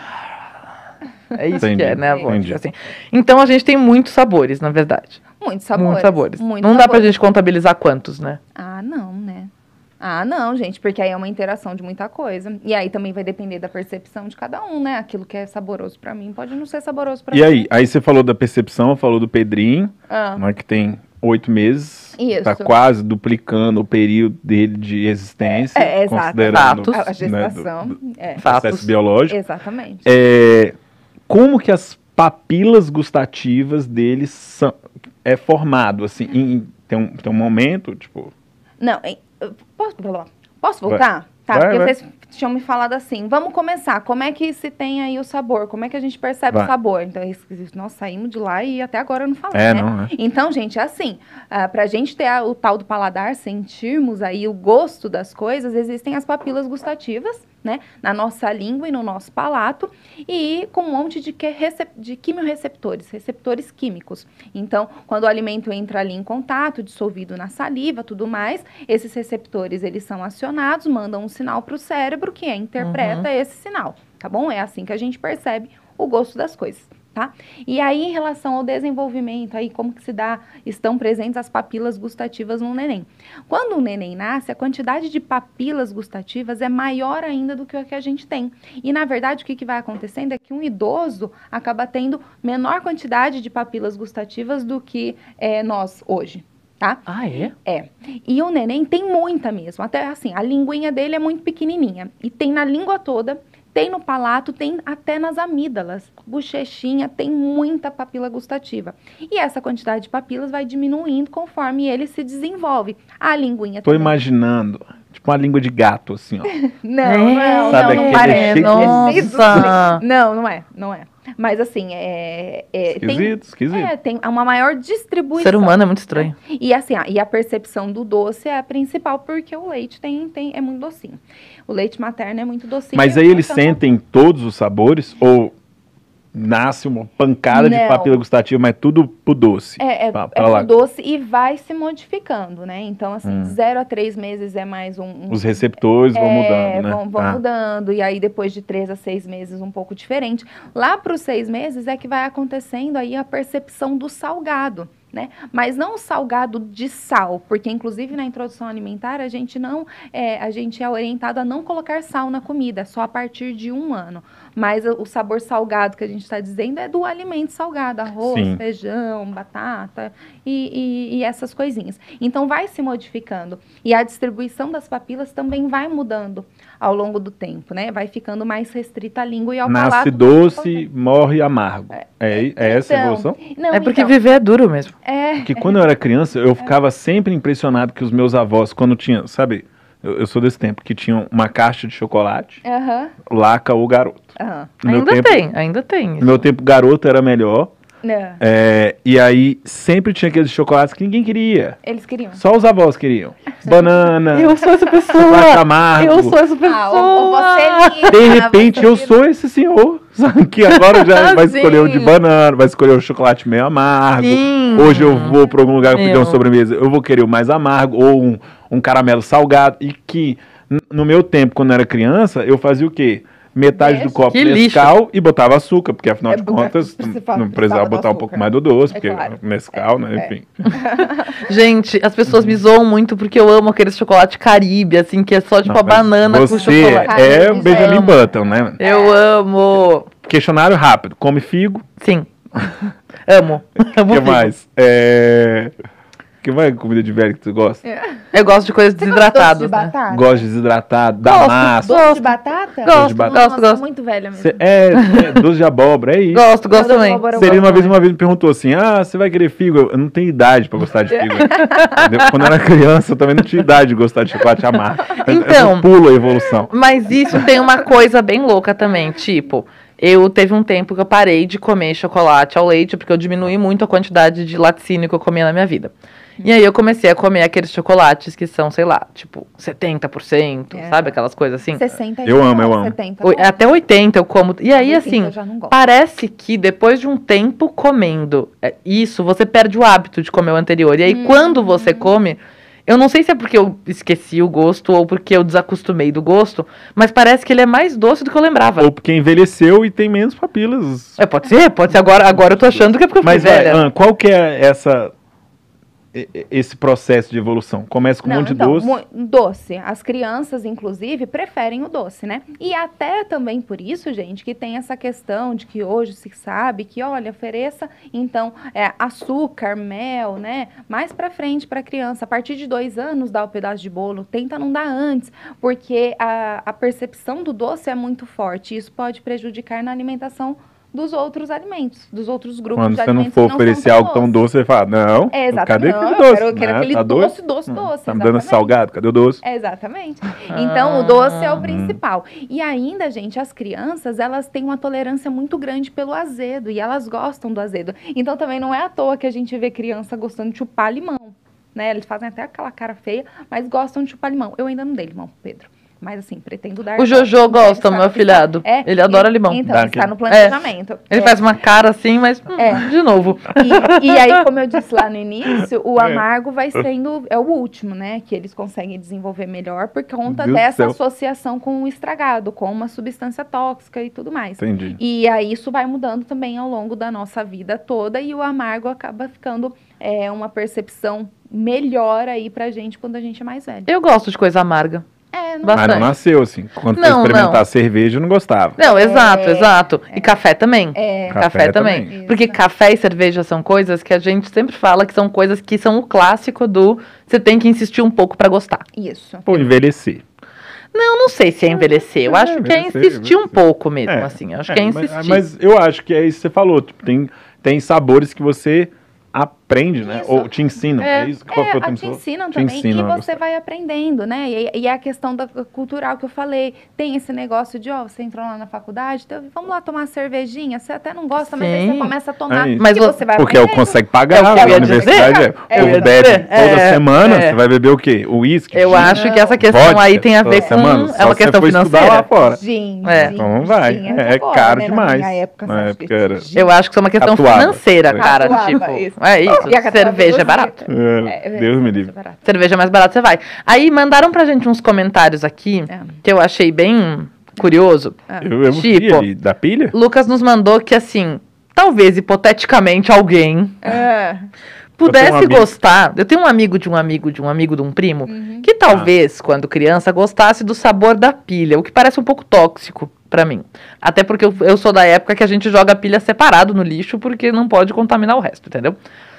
É isso Entendi, que é, né, a entendi. vodka, assim. Então a gente tem muitos sabores, na verdade. Muitos sabores. Muitos sabores. Muitos não dá pra sabores. gente contabilizar quantos, né? Ah, não, né? Ah, não, gente, porque aí é uma interação de muita coisa. E aí também vai depender da percepção de cada um, né? Aquilo que é saboroso pra mim pode não ser saboroso pra E mim. aí? Aí você falou da percepção, falou do Pedrinho, Ah, né, que tem oito meses. Isso. Tá quase duplicando o período dele de existência. É, é, exato. considerando Fatos. a, a né, gestação. do, do é, Fatos. processo biológico. exatamente. É, como que as papilas gustativas deles são, é formado, assim, em- tem, um, tem um momento, tipo... Não, hein, eu posso, posso voltar? Tá, Vai, porque vai. vocês tinham me falado assim, vamos começar, como é que se tem aí o sabor? Como é que a gente percebe Vai. o sabor? Então, é esquisito, nós saímos de lá e até agora eu não falei, É, né? não, é. Então, gente, é assim, ah, pra gente ter a- o tal do paladar, sentirmos aí o gosto das coisas, existem as papilas gustativas, né? Na nossa língua e no nosso palato, e com um monte de, que recep- de quimiorreceptores, receptores químicos. Então, quando o alimento entra ali em contato, dissolvido na saliva, tudo mais, esses receptores, eles são acionados, mandam um sinal para o cérebro, que interpreta esse sinal, tá bom? É assim que a gente percebe o gosto das coisas. Tá? E aí, em relação ao desenvolvimento, aí como que se dá, estão presentes as papilas gustativas no neném. Quando o neném nasce, a quantidade de papilas gustativas é maior ainda do que o que a gente tem. E, na verdade, o que, que vai acontecendo é que um idoso acaba tendo menor quantidade de papilas gustativas do que é, nós hoje. Tá? Ah, é? É. E o neném tem muita mesmo. Até assim, a linguinha dele é muito pequenininha. E tem na língua toda, tem no palato, tem até nas amígdalas. Bochechinha tem muita papila gustativa. E essa quantidade de papilas vai diminuindo conforme ele se desenvolve. A linguinha Tô também. imaginando, tipo uma língua de gato, assim, ó. Não, É, não, sabe não, não aquele parece. cheio- Nossa! Não, não é, não é. Mas assim, é... é tem, Esquisito, esquisito. é, tem uma maior distribuição. O ser humano é muito estranho. E assim, ah, e a percepção do doce é a principal, porque o leite tem, tem, é muito docinho. O leite materno é muito docinho. Mas e aí eles portanto, sentem todos os sabores? Ou nasce uma pancada de Não. papila gustativa, mas tudo pro doce? É, é, Pra- é pra lá. pro doce e vai se modificando, né? Então, assim, Hum. de zero a três meses é mais um... um Os receptores vão é, mudando, né? Vão, vão Tá. mudando, e aí depois de três a seis meses um pouco diferente. Lá para os seis meses é que vai acontecendo aí a percepção do salgado, né? Mas não o salgado de sal, porque inclusive na introdução alimentar a gente não é, a gente é orientado a não colocar sal na comida, só a partir de um ano. Mas o, o sabor salgado que a gente está dizendo é do alimento salgado, arroz, Sim. feijão, batata e, e- e essas coisinhas. Então vai se modificando e a distribuição das papilas também vai mudando ao longo do tempo, né? Vai ficando mais restrita à língua e ao Nasce palato. doce, morre amargo. É, é essa a Então, evolução? Não, É porque então, viver é duro mesmo. é, Porque quando eu era criança, eu ficava sempre impressionado que os meus avós, quando tinham, sabe, eu, eu sou desse tempo, que tinham uma caixa de chocolate, aham, Laca ou Garoto. aham. No meu Ainda tempo, tem, ainda tem. No isso. meu tempo, Garoto era melhor. Não, É, e aí, sempre tinha aqueles chocolates que ninguém queria. eles queriam. Só os avós queriam. Banana, Eu sou essa chocolate pessoa! amargo. Eu sou essa Ah, ou, ou você pessoa! liga, De repente, você eu vira- sou esse senhor, sabe, que agora já vai escolher o de Sim. banana, vai escolher o chocolate meio amargo. Sim. Hoje eu vou para algum lugar pedir Meu. uma sobremesa, eu vou querer o mais amargo ou um, um caramelo salgado. E que, n- no meu tempo, quando eu era criança, eu fazia o quê? Metade do Deixa. copo Que de lixo. Nescau e botava açúcar, porque afinal É, de porque contas você não, fala- não precisava precisava do botar um açúcar. pouco mais do doce, É porque claro. Nescau, né, É. enfim. Gente, as pessoas me zoam muito porque eu amo aquele chocolate Caribe, assim, que é só tipo Não, a mas banana com você chocolate. é Caribe, Benjamin amo. Button, né? Eu amo. Questionário rápido. Come figo. Sim. Amo. O Amo que figo. mais? É... que mais comida de velho que tu gosta? Eu gosto de coisas Você gosta de doce desidratadas, de né? batata? Gosto de desidratado, da Gosto, massa. Doce Gosto. de batata? Gosto, de batata. gosto, Nossa, gosto. muito velha mesmo. Cê- é, é, doce de abóbora, é isso. Gosto, gosto Doce de também. abóbora eu Serena uma gosto vez, também. uma vez me perguntou assim, ah, você vai querer figo? Eu não tenho idade pra gostar de figo. Entendeu? Quando eu era criança, eu também não tinha idade de gostar de chocolate amargo. Eu- Então. eu pulo a evolução. Mas isso tem uma coisa bem louca também, tipo, eu teve um tempo que eu parei de comer chocolate ao leite, porque eu diminui muito a quantidade de laticínio que eu comia na minha vida. E aí eu comecei a comer aqueles chocolates que são, sei lá, tipo, setenta por cento, É. sabe? Aquelas coisas assim. sessenta Eu amo, eu amo. setenta, Oi- não. Até oitenta eu como. E aí, oitenta assim, eu já não gosto. parece que depois de um tempo comendo é, isso, você perde o hábito de comer o anterior. E aí, Hum. quando você come, eu não sei se é porque eu esqueci o gosto ou porque eu desacostumei do gosto, mas parece que ele é mais doce do que eu lembrava. Ou porque envelheceu e tem menos papilas. É, pode ser, pode ser. Agora, agora eu tô achando que é porque eu fui Mas vai, velha. Ana, qual que é essa, e- e- esse processo de evolução? Começa com um Não, monte de então, doce. mu- doce. As crianças, inclusive, preferem o doce, né? E até também por isso, gente, que tem essa questão de que hoje se sabe que, olha, ofereça, então, é, açúcar, mel, né? Mais pra frente pra criança. A partir de dois anos, dá o pedaço de bolo. Tenta não dar antes, porque a, a percepção do doce é muito forte. E isso pode prejudicar na alimentação dos outros alimentos, dos outros grupos Quando de você não alimentos for que não oferecer são algo tão doce, você fala, não, É, exatamente. cadê Não, aquele eu doce? quero- eu quero Né? aquele Tá doce, doido? doce, Hum, doce, Tá me dando exatamente. salgado, cadê o doce? Exatamente. Então, o doce é o Hum. principal. E ainda, gente, as crianças, elas têm uma tolerância muito grande pelo azedo e elas gostam do azedo. Então, também não é à toa que a gente vê criança gostando de chupar limão, né? Eles fazem até aquela cara feia, mas gostam de chupar limão. Eu ainda não dei limão, Pedro. Mas, assim, pretendo dar. O Jojo gosta, Está- meu está- afilhado. é, Ele adora e- limão. Então, Dá está aquele- no planejamento. Ele É. faz uma cara assim, mas hum, É. de novo. E, e aí, como eu disse lá no início, o É. amargo vai sendo, é o último, né? Que eles conseguem desenvolver melhor por conta Deus do dessa céu. associação com o estragado, com uma substância tóxica e tudo mais. Entendi. E aí isso vai mudando também ao longo da nossa vida toda e o amargo acaba ficando é, uma percepção melhor aí pra gente quando a gente é mais velho. Eu gosto de coisa amarga. É, não Mas Bastante. não nasceu assim. Quando foi Não, experimentar não. cerveja, eu não gostava. Não, exato, É, exato. E café também. é. Café, Café também. também. Porque Isso. café e cerveja são coisas que a gente sempre fala que são coisas que são o clássico do você tem que insistir um pouco pra gostar. Isso. Pô, envelhecer. Não, não sei se é envelhecer. Eu É, acho que é envelhecer, insistir um envelhecer. pouco mesmo, É, assim. Eu acho é, que é mas- insistir. Mas, eu acho que é isso que você falou. Tipo, tem, tem sabores que você aprende, né? Isso. Ou te ensinam. É, É. isso que qual foi o É, termo te que você falou? ensinam Te também ensinam e a você gostar. vai aprendendo, né? E, e a questão da cultural que eu falei, tem esse negócio de, ó, você entrou lá na faculdade, então, vamos lá tomar uma cervejinha, você até não gosta, mas aí Sim. você começa a tomar, É isso. Mas e você- você vai Porque eu aprendendo. consigo pagar É o que na eu ia universidade. dizer. É, É, o eu ia bebe dizer. toda É, semana, é. você vai beber o quê? O uísque? Eu gin, acho que essa questão vodka aí tem a ver toda com... semana. É Só uma se você questão for estudar financeira. lá fora. Gin, É. gin, Então não vai. gin, É, agora, caro né? demais. Na minha época, Na você acha época que era- gin- Eu acho que isso é uma questão Catuaba. financeira, cara. Catuaba, tipo, isso. é isso. E a catuaba Cerveja é doce. barato. É, É, Deus me é, livre. é barato. Cerveja mais barata, você vai. Aí mandaram pra gente uns comentários aqui, É. que eu achei bem curioso. Eu, eu vi Tipo- ali, da pilha? Lucas nos mandou que, assim, talvez, hipoteticamente, alguém É. pudesse um amigo. gostar. Eu tenho um amigo de um amigo de um amigo de um primo Uhum. que talvez, quando criança, gostasse do sabor da pilha, o que parece um pouco tóxico pra mim. Até porque eu, eu sou da época que a gente joga a pilha separado no lixo porque não pode contaminar o resto, entendeu?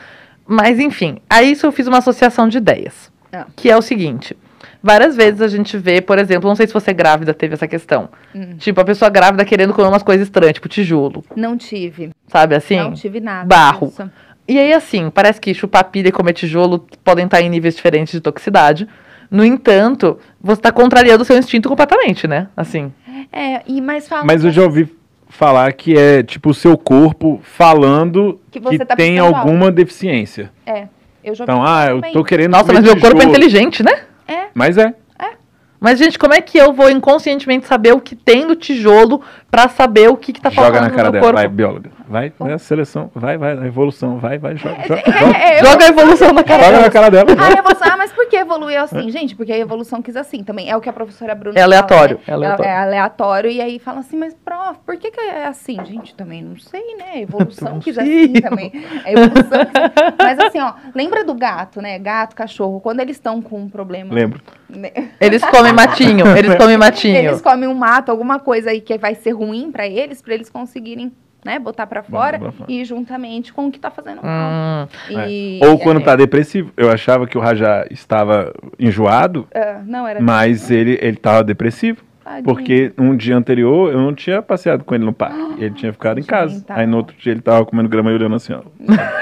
Mas enfim, aí isso eu fiz uma associação de ideias, Ah. que é o seguinte. Várias vezes a gente vê, por exemplo, não sei se você grávida teve essa questão. Hum. Tipo, a pessoa grávida querendo comer umas coisas estranhas, tipo tijolo, Não tive. sabe assim? Não tive nada. Barro. disso. E aí, assim, parece que chupar pilha e comer tijolo podem estar em níveis diferentes de toxicidade. No entanto, você está contrariando o seu instinto completamente, né? Assim. É, e mais falam Mas eu já ouvi falar que é tipo o seu corpo falando Que que, você tá tem precisando alguma deficiência. É, eu já Então, ouvi ah, eu também. tô querendo Nossa, comer mas meu corpo é tijolo. inteligente, né? Mas é. Mas, gente, como é que eu vou inconscientemente saber o que tem no tijolo pra saber o que, que tá faltando Joga na cara no meu dela, corpo? vai, bióloga. Vai, vai a seleção, vai, vai, a evolução, vai, vai, joga, joga, É, joga. é, eu- Joga a evolução na cara Joga dela. na cara dela. Ah, a evolução, ah, mas por que evoluiu assim? Gente, porque a evolução quis assim também. É o que a professora Bruna É aleatório, fala, é aleatório. É, é aleatório. E aí fala assim, mas prof, por que, que é assim? Gente, também não sei, né? A evolução quis sei. assim também. A evolução quis... Mas assim, ó, lembra do gato, né? Gato, cachorro, quando eles estão com um problema... Lembro. né? Eles comem matinho, eles comem matinho. Eles comem um mato, alguma coisa aí que vai ser ruim pra eles, pra eles conseguirem, né, botar pra fora pra fora. e juntamente com o que tá fazendo mal. Hum, E- Ou quando é, tá depressivo. Eu achava que o Rajá estava enjoado, é, não, era mas ele, ele tava depressivo. tadinho. Porque um dia anterior eu não tinha passeado com ele no parque. Ele tinha ficado em casa. Gente, tá Aí no bom. outro dia ele tava comendo grama e olhando assim, ó.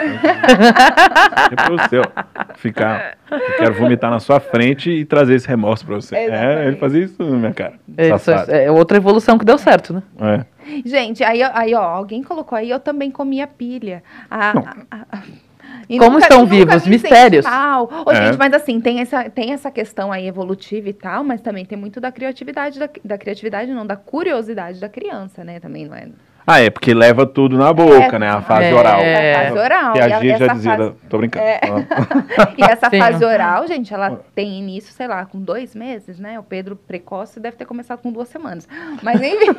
É pra você, ó. Ficar. Eu quero vomitar na sua frente e trazer esse remorso pra você. É, Exatamente. ele fazia isso na minha cara. isso Safado. é, é outra evolução que deu certo, né? É. Gente, aí, aí, ó, alguém colocou aí, eu também comia pilha. A- Não. a- a- a- e Como nunca- estão nunca vivos? me senti Mistérios. mal. Ô, É. gente, mas assim, tem essa, tem essa questão aí evolutiva e tal, mas também tem muito da criatividade, da, da criatividade não, da curiosidade da criança, né? Também não é... Ah, é, porque leva tudo na boca, né? A fase É. oral. É. A fase oral. Que e a G já essa dizia, fase- da- tô brincando. É. Ó. E essa Sim. fase oral, gente, ela tem início, sei lá, com dois meses, né? O Pedro precoce deve ter começado com duas semanas. Mas enfim.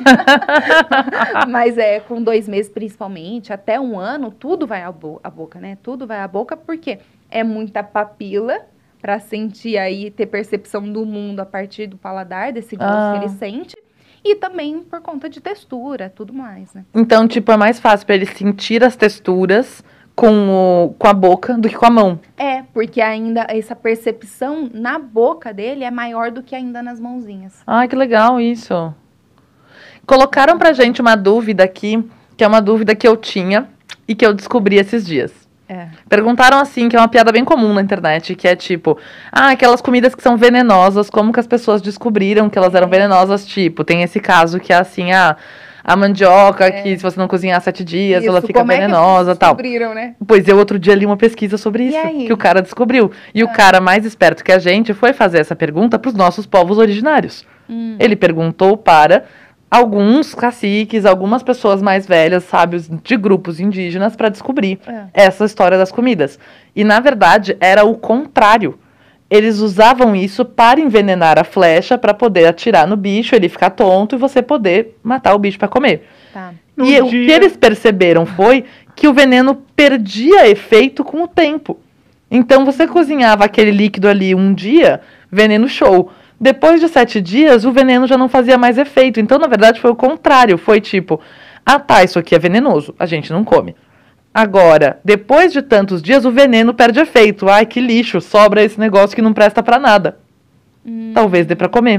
Mas é, com dois meses principalmente, até um ano, tudo vai à, bo- à boca, né? Tudo vai à boca, porque é muita papila para sentir aí, ter percepção do mundo a partir do paladar, desse gosto Ah. que ele sente. E também por conta de textura, tudo mais, né? Então, tipo, é mais fácil pra ele sentir as texturas com, o, com a boca do que com a mão. É, porque ainda essa percepção na boca dele é maior do que ainda nas mãozinhas. Ai, que legal isso. Colocaram pra gente uma dúvida aqui, que é uma dúvida que eu tinha e que eu descobri esses dias. É. Perguntaram assim, que é uma piada bem comum na internet, que é tipo, ah, aquelas comidas que são venenosas, como que as pessoas descobriram que elas eram venenosas? Tipo, tem esse caso que é assim, ah, a mandioca, É. que se você não cozinhar sete dias, ela Isso, fica como é que venenosa e tal. descobriram, né? Pois eu outro dia li uma pesquisa sobre E isso, aí? que o cara descobriu. E o cara mais esperto que a gente foi fazer essa pergunta para os nossos povos originários. Hum. Ele perguntou para alguns caciques, algumas pessoas mais velhas, sábios de grupos indígenas, para descobrir É. essa história das comidas. E, na verdade, era o contrário. Eles usavam isso para envenenar a flecha, para poder atirar no bicho, ele ficar tonto e você poder matar o bicho para comer. Tá. No E o dia- que eles perceberam foi que o veneno perdia efeito com o tempo. Então, você cozinhava aquele líquido ali um dia, veneno show. Depois de sete dias, o veneno já não fazia mais efeito. Então, na verdade, foi o contrário. Foi tipo, ah tá, isso aqui é venenoso, a gente não come. Agora, depois de tantos dias, o veneno perde efeito. Ai, que lixo, sobra esse negócio que não presta pra nada. Talvez dê pra comer.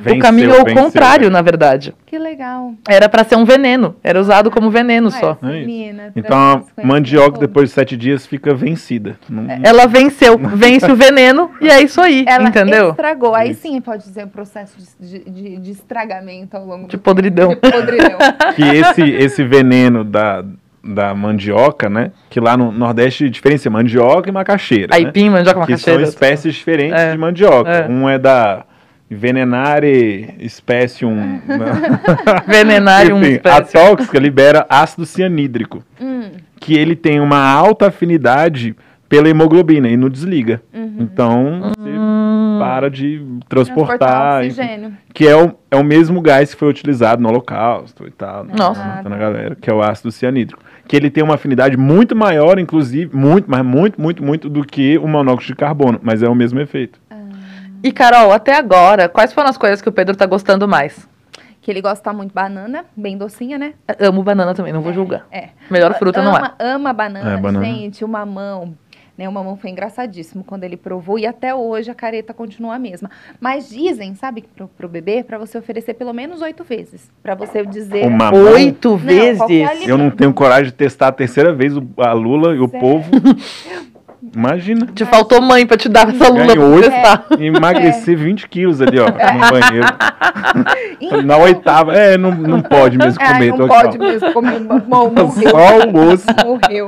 Venceu, o caminho é o venceu, contrário, né? na verdade. Que legal. Era pra ser um veneno. Era usado como veneno Ah, só. essa É isso. menina, Então a traz esse mandioca, conhecimento depois de sete dias, fica vencida. Não- Ela venceu. Vence o veneno e é isso aí, Ela entendeu? estragou. Aí Isso. sim pode dizer um processo de, de, de- de estragamento ao longo De do podridão. tempo. De podridão. Que esse, esse veneno da, da mandioca, né? Que lá no Nordeste diferencia mandioca e macaxeira. né? Aipim, mandioca, Que macaxeira. são espécies diferentes É. de mandioca. É. Um é da Venenare Specium. né? Venenário, um Enfim, a espécie. tóxica libera ácido cianídrico, Hum, que ele tem uma alta afinidade pela hemoglobina e não desliga. uhum. Então, você Hum. para de Transportar transportar, enfim, oxigênio. que é o, é o mesmo gás que foi utilizado no Holocausto e tal, né, Nossa. matando a galera, que é o ácido cianídrico. Que ele tem uma afinidade muito maior, inclusive, muito, mas muito, muito, muito do que o monóxido de carbono, mas é o mesmo efeito. E, Carol, até agora, quais foram as coisas que o Pedro tá gostando mais? Que ele gosta muito de banana, bem docinha, né? Amo banana também, não vou julgar. É. Melhor fruta não é. ama, ama banana, É, banana. gente. O mamão, né? O mamão foi engraçadíssimo quando ele provou e até hoje a careta continua a mesma. Mas dizem, sabe, pro, pro bebê, pra você oferecer pelo menos oito vezes. Pra você dizer... O mamão, Oito Não, vezes? qualquer alimento. eu não tenho coragem de testar a terceira vez o- a Lula e o Sério? povo. Imagina. Te faltou mãe pra te dar essa lula pra Ganhou oito. testar. Emagrecer vinte quilos ali, ó, É. no banheiro. Na oitava, é, não, não pode mesmo Ah, comer. não tô pode aqui, ó. mesmo comer mamão, morreu. Só o osso. Morreu.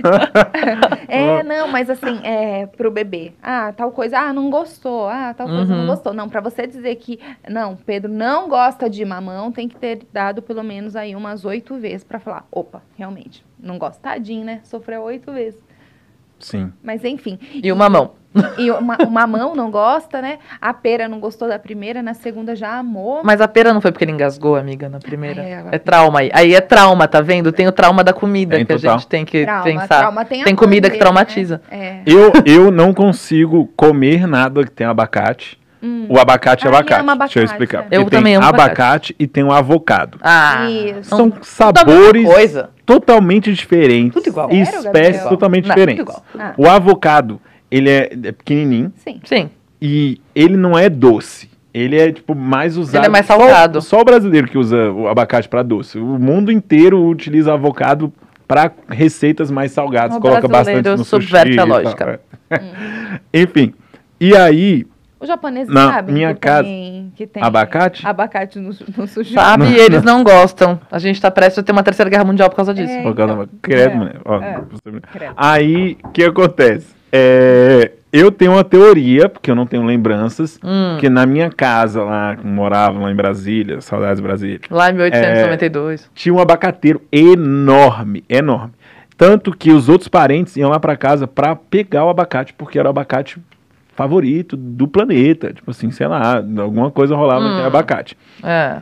É, não, mas assim, é pro bebê. Ah, tal coisa, ah, não gostou. Ah, tal coisa Uhum. não gostou. Não, pra você dizer que, não, Pedro não gosta de mamão, tem que ter dado pelo menos aí umas oito vezes pra falar, opa, realmente, não gosta, tadinho, né? Sofreu oito vezes. Sim. Mas enfim. E o mamão? E o, ma- o mamão não gosta, né? A pera não gostou da primeira, na segunda já amou. Mas a pera não foi porque ele engasgou, amiga, na primeira. Ai, É trauma aí. Aí é trauma, tá vendo? Tem o trauma da comida Tem que total. a gente tem que Trauma, pensar. trauma tem a Tem comida que bandeira, traumatiza. né? É. Eu, eu não consigo comer nada que tem abacate. Hum. O abacate é Ai, abacate. amo Deixa eu abacate, explicar. é. Porque Eu tem também amo abacate. abacate e tem o avocado. Ah, Isso. São tudo a sabores mesma coisa. totalmente diferentes. Tudo igual. E Sério, espécies Gabriel? totalmente Não, diferentes. tudo igual. Ah, O avocado, ele é, é pequenininho sim. Sim. e ele não é doce. Ele é, tipo, mais usado... Ele é mais só- salgado. Só, o brasileiro que usa o abacate para doce. O mundo inteiro utiliza avocado para receitas mais salgadas. O Coloca bastante brasileiro no sushi subverte a e tal, lógica. é. Enfim, e aí... Os japoneses Na sabem minha que, casa- tem, que tem Abacate? abacate no, no sushi. Sabe? E eles não gostam. A gente tá prestes a ter uma terceira guerra mundial por causa disso. É. Por causa então. da- Credo, É. mulher. Ó, É. você- Credo. Aí, o que acontece? É, eu tenho uma teoria, porque eu não tenho lembranças, Hum. que na minha casa, lá, que morava lá em Brasília, saudades de Brasília, Lá em mil oitocentos e noventa e dois. tinha um abacateiro enorme, enorme. Tanto que os outros parentes iam lá pra casa pra pegar o abacate, porque era o abacate favorito do planeta. Tipo assim, sei lá, alguma coisa rolava Hum. naquele abacate. É.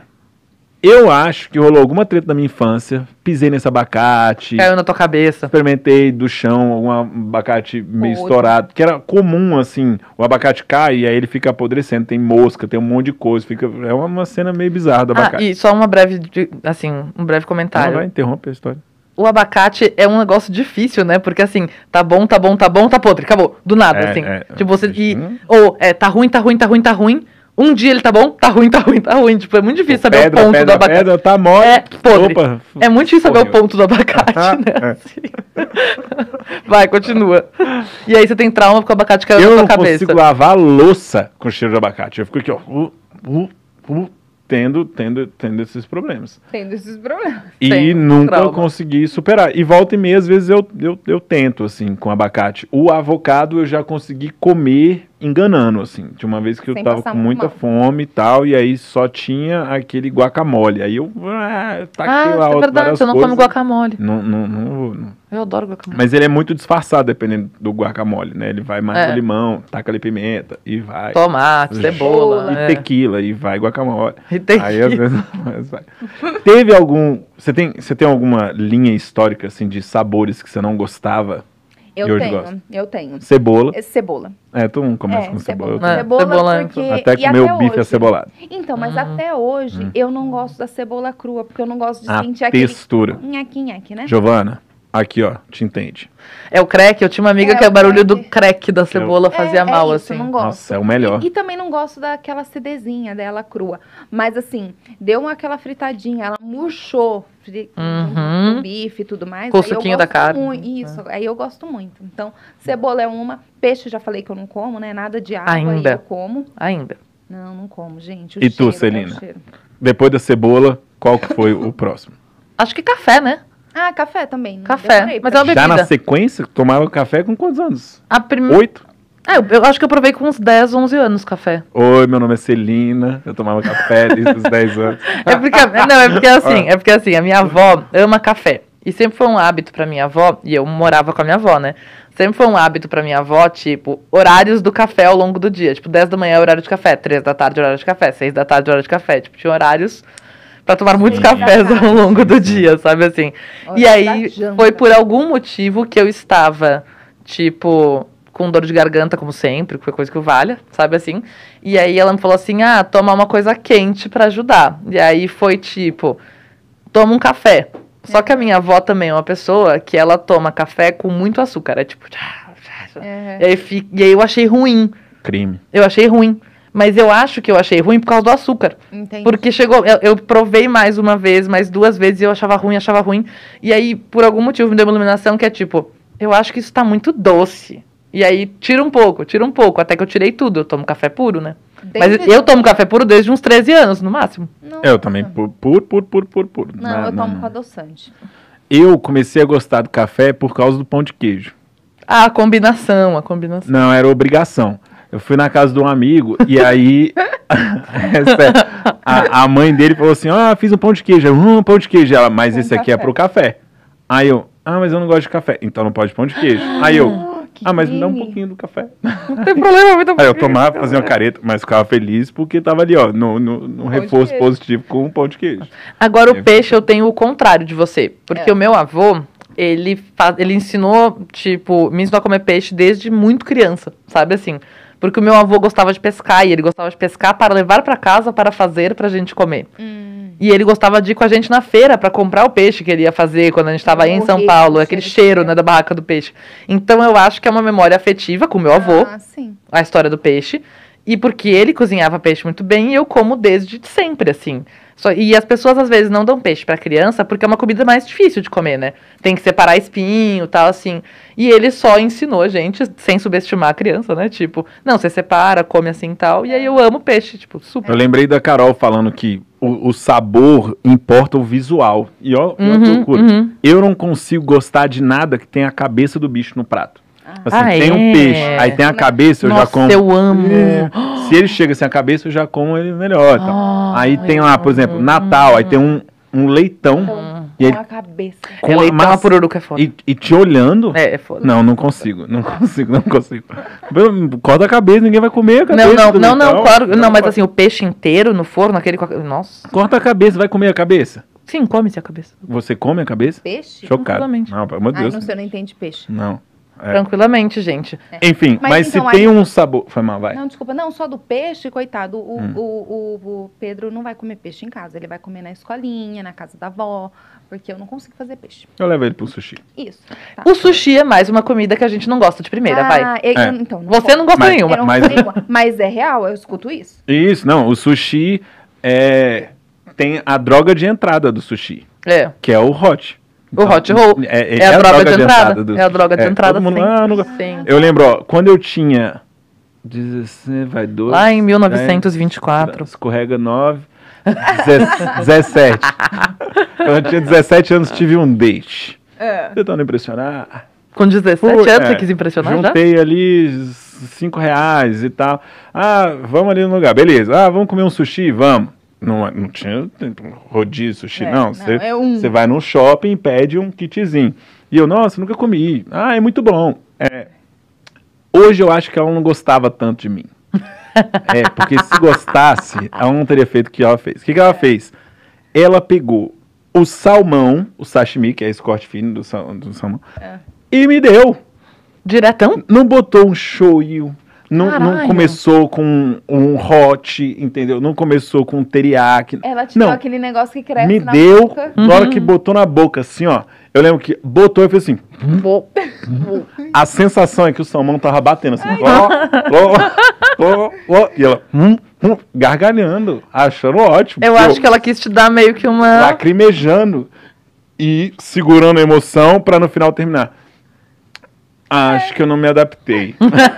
Eu acho que rolou alguma treta na minha infância, pisei nesse abacate, Caiu na tua cabeça. experimentei do chão algum abacate meio Podre. estourado, que era comum, assim, o abacate cai e aí ele fica apodrecendo, tem mosca, tem um monte de coisa, fica, é uma, uma cena meio bizarra do Ah, abacate. e só uma breve, de- assim, um breve Não comentário. vai interromper a história. O abacate é um negócio difícil, né? Porque assim, tá bom, tá bom, tá bom, tá podre, acabou. Do nada, É, assim. é. Tipo, você. E, Hum. ou é, tá ruim, tá ruim, tá ruim, tá ruim. Um dia ele tá bom, tá ruim, tá ruim, tá ruim. Tipo, é muito difícil saber pedra, o ponto pedra, do abacate. pedra, tá mole. É, podre. Opa, É muito difícil saber o fodeu. ponto do abacate, Ah, né? é. Assim. Vai, continua. E aí você tem trauma porque o abacate caiu Eu na não sua cabeça. consigo lavar a louça com cheiro de abacate. Eu fico aqui, ó, uh, uh, uh, tendo, tendo, tendo esses problemas. Tendo esses problemas. E Tem nunca trauma. consegui superar. E volta e meia, às vezes, eu, eu, eu tento, assim, com abacate. O avocado eu já consegui comer enganando, assim. Tinha uma vez que eu Sem tava passar com muita mal. fome e tal, e aí só tinha aquele guacamole. Aí eu ah, taquei Ah, lá é outras verdade, você não coisas. come guacamole. Não, não, não, vou, não. Eu adoro guacamole. Mas ele é muito disfarçado, dependendo do guacamole, né? Ele vai mais É. no limão, taca ali pimenta, e vai. Tomate, cebola. E é. tequila, e vai guacamole. E tequila. Aí às vezes mas vai. Teve algum. Você tem, você tem alguma linha histórica assim de sabores que você não gostava? Eu E hoje tenho, gosta? eu tenho. Cebola. É cebola. É, todo mundo começa É, com cebola. cebola. É, Cebola, cebola, porque... Até e comer o até bife hoje. acebolado. Então, mas Hum. até hoje Hum. eu não gosto da cebola crua, porque eu não gosto de A sentir aquele textura. nhaque, nhaque, né? Giovana, aqui, ó, te entende. É o crack, eu tinha uma amiga É, que é o o barulho crack. do crack da cebola, fazia É, mal, é isso, assim. não gosto. Nossa, é o melhor. E, e também não gosto daquela acidezinha dela crua. Mas assim, deu uma, aquela fritadinha, ela murchou fri- Uhum. o bife e tudo mais. Com o aí eu suquinho da gosto carne. muito, isso, aí eu gosto muito. Então, cebola é uma. Peixe, já falei que eu não como, né? Nada de água, Ainda. aí eu como. Ainda. Não, não como, gente. O E tu, cheiro, é o Celina? cheiro. Depois da cebola, qual que foi o próximo? Acho que café, né? Ah, café também. não Café, demorei mas pra- é uma Já na bebida. sequência, tomava café com quantos anos? A prim... Oito? É, eu, eu acho que eu provei com uns dez, onze anos café. Oi, meu nome é Celina, eu tomava café desde os dez anos. É porque, não, é porque assim, é porque assim, a minha avó ama café. E sempre foi um hábito pra minha avó, e eu morava com a minha avó, né? Sempre foi um hábito pra minha avó, tipo, horários do café ao longo do dia. Tipo, dez da manhã é horário de café, três da tarde horário de café, seis da tarde horário de café. Tipo, tinha horários pra tomar muitos Seis da cafés tarde. ao longo do dia, sabe assim? E Horário da aí, janta. foi por algum motivo que eu estava, tipo, com dor de garganta, como sempre, qualquer coisa que o valha, sabe assim? E aí ela me falou assim, ah, toma uma coisa quente pra ajudar. E aí foi tipo, toma um café. Só que a minha avó também é uma pessoa que ela toma café com muito açúcar. É tipo... É. E aí, fi- e aí eu achei ruim. Crime. Eu achei ruim. Mas eu acho que eu achei ruim por causa do açúcar. Entendi. Porque chegou... Eu, eu provei mais uma vez, mais duas vezes, e eu achava ruim, achava ruim. E aí, por algum motivo, me deu uma iluminação que é tipo... Eu acho que isso tá muito doce. E aí, tira um pouco, tira um pouco. Até que eu tirei tudo. Eu tomo café puro, né? Mas Desde- eu tomo café puro desde uns treze anos, no máximo. Não, Eu também, puro, puro, puro, puro, puro. puro. Não, eu tomo com adoçante. Eu comecei a gostar do café por causa do pão de queijo. Ah, a combinação, a combinação. Não, era obrigação. Eu fui na casa de um amigo e aí é sério, a, a mãe dele falou assim, ah, fiz um pão de queijo. Eu, hum, pão de queijo. Ela, mas Com esse aqui é café. pro café. Aí eu, ah, mas eu não gosto de café. Então não pode pão de queijo. Aí eu, Que ah, mas me dá um crime. pouquinho do café. Não tem problema, muito Aí eu tomava, fazia uma careta, mas ficava feliz porque tava ali, ó, no, no, no de reforço queijo. positivo com o pão de queijo. Agora, É. o peixe, eu tenho o contrário de você. Porque É. o meu avô, ele, fa- ele ensinou, tipo, me ensinou a comer peixe desde muito criança, sabe assim? Porque o meu avô gostava de pescar, e ele gostava de pescar para levar para casa para fazer pra gente comer. Hum. E ele gostava de ir com a gente na feira para comprar o peixe que ele ia fazer quando a gente estava aí em São Morrer Paulo, de aquele cheiro de cheiro, peixe. né, da barraca do peixe. Então eu acho que é uma memória afetiva com o meu avô, Ah, sim. a história do peixe, e porque ele cozinhava peixe muito bem e eu como desde sempre, assim. Só, e as pessoas às vezes não dão peixe pra criança porque é uma comida mais difícil de comer, né? Tem que separar espinho e tal, assim. E ele só ensinou a gente, sem subestimar a criança, né? Tipo, não, você separa, come assim e tal. E aí eu amo peixe, tipo, super. Eu lembrei da Carol falando que o, o sabor importa o visual. E ó, ó a Uhum, loucura. uhum. Eu não consigo gostar de nada que tenha a cabeça do bicho no prato. Assim, Ah, tem um é? peixe, aí tem a cabeça, eu Nossa, já como. eu amo. Se ele chega sem a cabeça, eu já como ele melhor. Tá? Ah, Aí tem lá, por exemplo, Natal, aí tem um, um leitão. E Com ele, a cabeça. com É a leitão, massa- a pururuca é foda. e, e te olhando. É, é foda. Não, não consigo, não consigo, não consigo. Corta a cabeça, ninguém vai comer a cabeça. Não, não, do não, não, leitão. claro. Não, mas pode. assim, o peixe inteiro no forno, aquele com a... Nossa. Corta a cabeça, vai comer a cabeça? Sim, come-se a cabeça. Você come a cabeça? Peixe? Chocado. Tranquilamente. Não, pelo amor de Ai, Deus. não sei, eu não entendo de peixe. Não. É. Tranquilamente, gente. Enfim, mas, Mas se então, tem aí- um sabor. Foi mal, vai. Não, desculpa, não, só do peixe, coitado. O, Hum. o, o, o Pedro não vai comer peixe em casa. Ele vai comer na escolinha, na casa da avó, porque eu não consigo fazer peixe. Eu levo ele pro sushi. Isso. Tá. O sushi é mais uma comida que a gente não gosta de primeira, vai. Ah, eu- É. então, não Você não gosta Mas- nenhuma. Eu não Mas- gosto nenhuma. Mas é real, eu escuto isso. Isso, não. O sushi é. Tem a droga de entrada do sushi, É. que é o hot. O hot roll. É, É a droga de entrada. do- É a droga de é, entrada, todo mundo, sim. ah, não go- Sim. Eu lembro, ó, quando eu tinha dezesseis, vai doze, Lá em mil novecentos e vinte e quatro. escorrega nove, dezessete. Quando eu tinha dezessete anos, tive um date. É. Tentando impressionar. Com dezessete Fui, anos, é, você quis impressionar já? Juntei ali cinco reais e tal. Ah, vamos ali no lugar. Beleza. Ah, vamos comer um sushi? Vamos. Não, não tinha rodízio sushi, É, não. não, Você é um. você vai no shopping e pede um kitzinho. E eu, nossa, nunca comi. Ah, é muito bom. É. Hoje eu acho que ela não gostava tanto de mim. É, porque se gostasse, ela não teria feito o que ela fez. O que, que ela fez? Ela pegou o salmão, o sashimi, que é esse corte fino do, sal, do salmão, É. e me deu. Diretão? Não botou um shoyu, Não, não Caralho. começou com um hot, entendeu? Não começou com um teriyaki. Ela te Não. deu aquele negócio que cresce Me na deu, boca. na hora que botou na boca, assim, ó. Eu lembro que botou e fez assim. A sensação é que o salmão tava batendo assim. Ó, ó, ó, ó, e ela hum, hum, gargalhando, achando ótimo. Eu Pô, acho que ela quis te dar meio que uma. lacrimejando e segurando a emoção pra no final terminar. Acho que eu não me adaptei.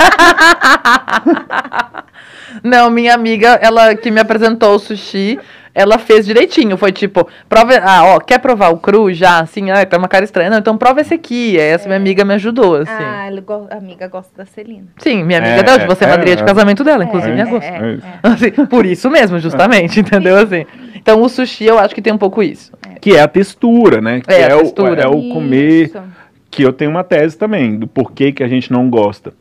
Não, minha amiga, ela que me apresentou o sushi, ela fez direitinho. Foi tipo, prova. Ah, ó, quer provar o cru já? Assim, ah, tem uma cara estranha. Não, então prova esse aqui. Aí essa minha amiga me ajudou, assim. Ah, ele go- a amiga gosta da Celina. Sim, minha amiga É, dela, de você é é, madrinha de é. casamento dela, inclusive, É, em agosto. é, É isso. é. Assim, por isso mesmo, justamente, entendeu? Assim. Então o sushi eu acho que tem um pouco isso. Que é a textura, né? Que É, a é, o, textura. é o comer. Isso. Que eu tenho uma tese também, do porquê que a gente não gosta.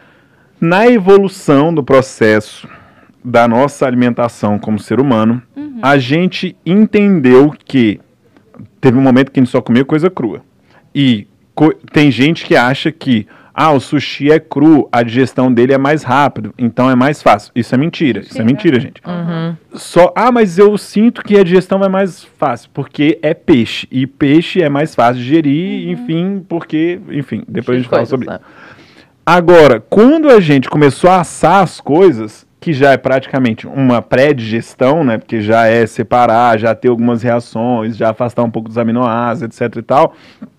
Na evolução do processo da nossa alimentação como ser humano, a gente entendeu que teve um momento que a gente só comia coisa crua. E co- tem gente que acha que ah, o sushi é cru, a digestão dele é mais rápido, então é mais fácil. Isso é mentira, isso é mentira, gente. Uhum. Só, ah, mas eu sinto que a digestão vai mais fácil, porque é peixe. E peixe é mais fácil de digerir, enfim, porque, enfim, depois a gente fala Coisas, sobre né? isso. Agora, quando a gente começou a assar as coisas, que já é praticamente uma pré-digestão, né? Porque já é separar, já ter algumas reações, já afastar um pouco dos aminoácidos, etc e tal.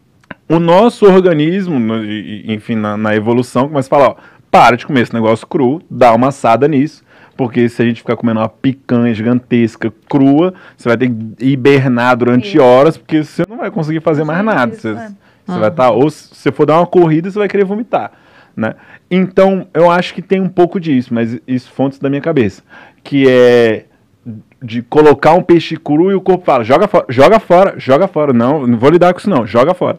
O nosso organismo, no- e- e- enfim, na, na evolução, começa a falar, ó, para de comer esse negócio cru, dá uma assada nisso, porque se a gente ficar comendo uma picanha gigantesca, crua, você vai ter que hibernar durante Isso. horas, porque você não vai conseguir fazer mais nada. Isso, Você, é. você vai estar, ou se você for dar uma corrida, você vai querer vomitar, né? Então, eu acho que tem um pouco disso, mas isso fontes da minha cabeça, que é de colocar um peixe cru e o corpo fala, joga fora, joga fora, joga fora. Não, não vou lidar com isso não, joga fora.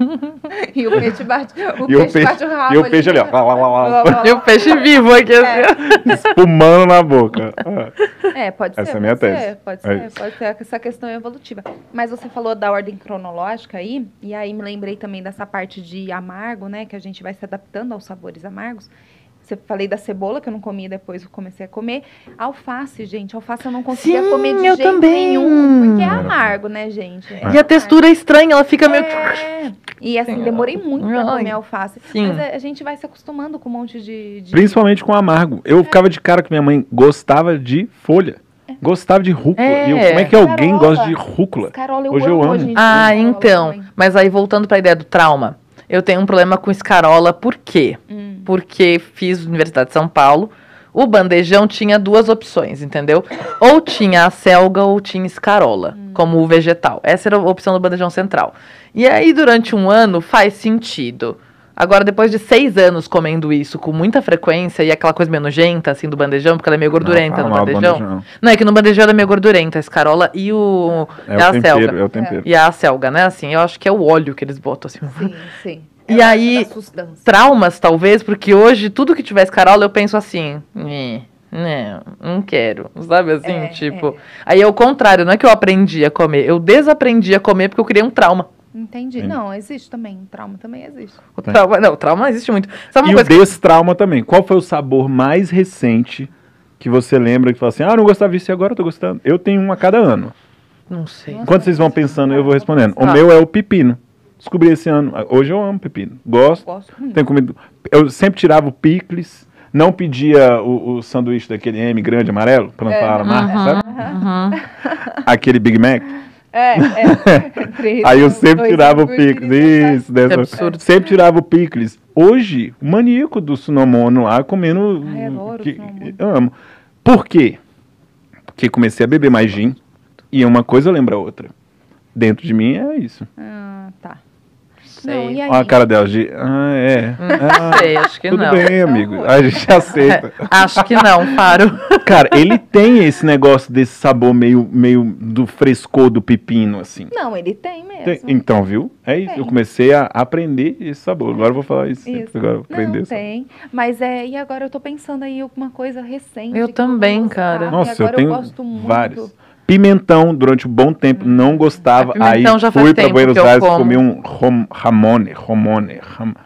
E o peixe bate o, E o peixe, peixe- bate o rabo e o peixe ali, ó, lá, lá, lá, lá. E o peixe vivo aqui, É. assim. Espumando na boca. Ah. É, pode ser. Essa é a minha pode tese. Ser, pode É ser, isso. pode ser essa questão evolutiva. Mas você falou da ordem cronológica aí, e aí me lembrei também dessa parte de amargo, né? Que a gente vai se adaptando aos sabores amargos. Você falei da cebola, que eu não comia, depois eu comecei a comer. Alface, gente. Alface eu não conseguia Sim, comer de eu jeito também. nenhum. Porque é amargo, né, gente? É E a textura é estranha, ela fica meio. É. E assim, demorei muito pra Ai, comer alface. sim. Mas a, a gente vai se acostumando com um monte de... de... Principalmente com amargo. Eu ficava de cara que minha mãe gostava de folha. Gostava de rúcula. É. E eu, como é que alguém Escarola. gosta de rúcula? Escarola, eu Hoje eu amo. amo. Hoje em dia, Ah, escarola então. também. Mas aí, voltando para a ideia do trauma, eu tenho um problema com escarola, por quê? Hum. Porque fiz Universidade de São Paulo, o bandejão tinha duas opções, entendeu? Ou tinha a selga ou tinha escarola, como o vegetal. Essa era a opção do bandejão central. E aí, durante um ano, faz sentido. Agora, depois de seis anos comendo isso com muita frequência e aquela coisa meio nojenta, assim, do bandejão, porque ela é meio gordurenta Não, no fala mal do bandejão. bandejão. Não, é que no bandejão ela é meio gordurenta, a escarola e, o, É e a o tempero, selga. é o tempero. E a selga, né? Assim, eu acho que é o óleo que eles botam, assim. Sim, sim. E Eu acho aí, da sustância. traumas, talvez, porque hoje tudo que tiver escarola eu penso assim, "Nhê, não, não quero, sabe assim, É, tipo. é. Aí é o contrário, não é que eu aprendi a comer, eu desaprendi a comer porque eu criei um trauma. Entendi. Sim. Não, existe também. Trauma também existe. O trauma não, o trauma existe muito. Sabe uma E o coisa que... destrauma também. Qual foi o sabor mais recente que você lembra que fala assim, ah, não gostava disso e agora eu tô gostando? Eu tenho um a cada ano. Não sei. Enquanto vocês vão pensando, eu vou respondendo. O Ah. meu é o pepino. Descobri esse ano. Hoje eu amo pepino. Gosto. Gosto muito. Tenho comido. Eu sempre tirava o picles. Não pedia o, o sanduíche daquele M grande amarelo, pra não É. falar a marca, Uhum. sabe? Uhum. Aquele Big Mac. É, é. Três, Aí eu sempre dois tirava o hambúrgueres, picles. Isso, dessa- absurdo. Sempre tirava o picles. Hoje, o maníaco do Sunomono lá comendo. Ai, adoro que- Sunomono. eu amo. Por quê? Porque comecei a beber mais gin e uma coisa lembra a outra. Dentro de mim é isso. Ah, tá. Sei. Não, e aí? Olha a cara dela de. Ah, é. Ah, Sei, acho que tudo não. bem, amigo. A gente aceita. É, acho que não, paro. Cara, ele tem esse negócio desse sabor meio, meio do frescor do pepino, assim. Não, ele tem mesmo. Tem- então, viu? É isso. Tem. Eu comecei a aprender esse sabor. Agora eu vou falar isso. sempre. Isso. Agora eu vou aprender Não, esse sabor. tem. Mas é, e agora eu tô pensando aí em alguma coisa recente. Eu que também, vou gostar, cara. que Nossa, eu agora tenho gosto muito. vários. Pimentão, durante um bom tempo, não gostava. É, pimentão Aí já faz fui pra tempo Buenos que eu Aires, como. comi um rom, ramone, romone. ram-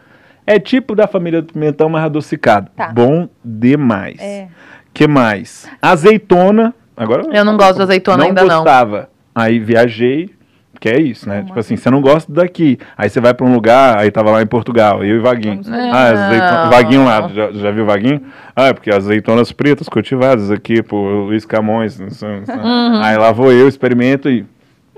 É tipo da família do pimentão, mas adocicado. Tá. Bom demais. É. Que mais? Azeitona. Agora Eu não gosto de azeitona ainda não. Não gostava. Aí viajei, que é isso, né? Vamos Tipo assim, você não gosta daqui. Aí você vai pra um lugar, aí tava lá em Portugal, eu e Vaguinho. Não. Ah, azeitona, Vaguinho lá, já, já viu Vaguinho? Ah, é porque azeitonas pretas cultivadas aqui por Luiz Camões. Não sei, não sei. Uhum. Aí lá vou eu, experimento e...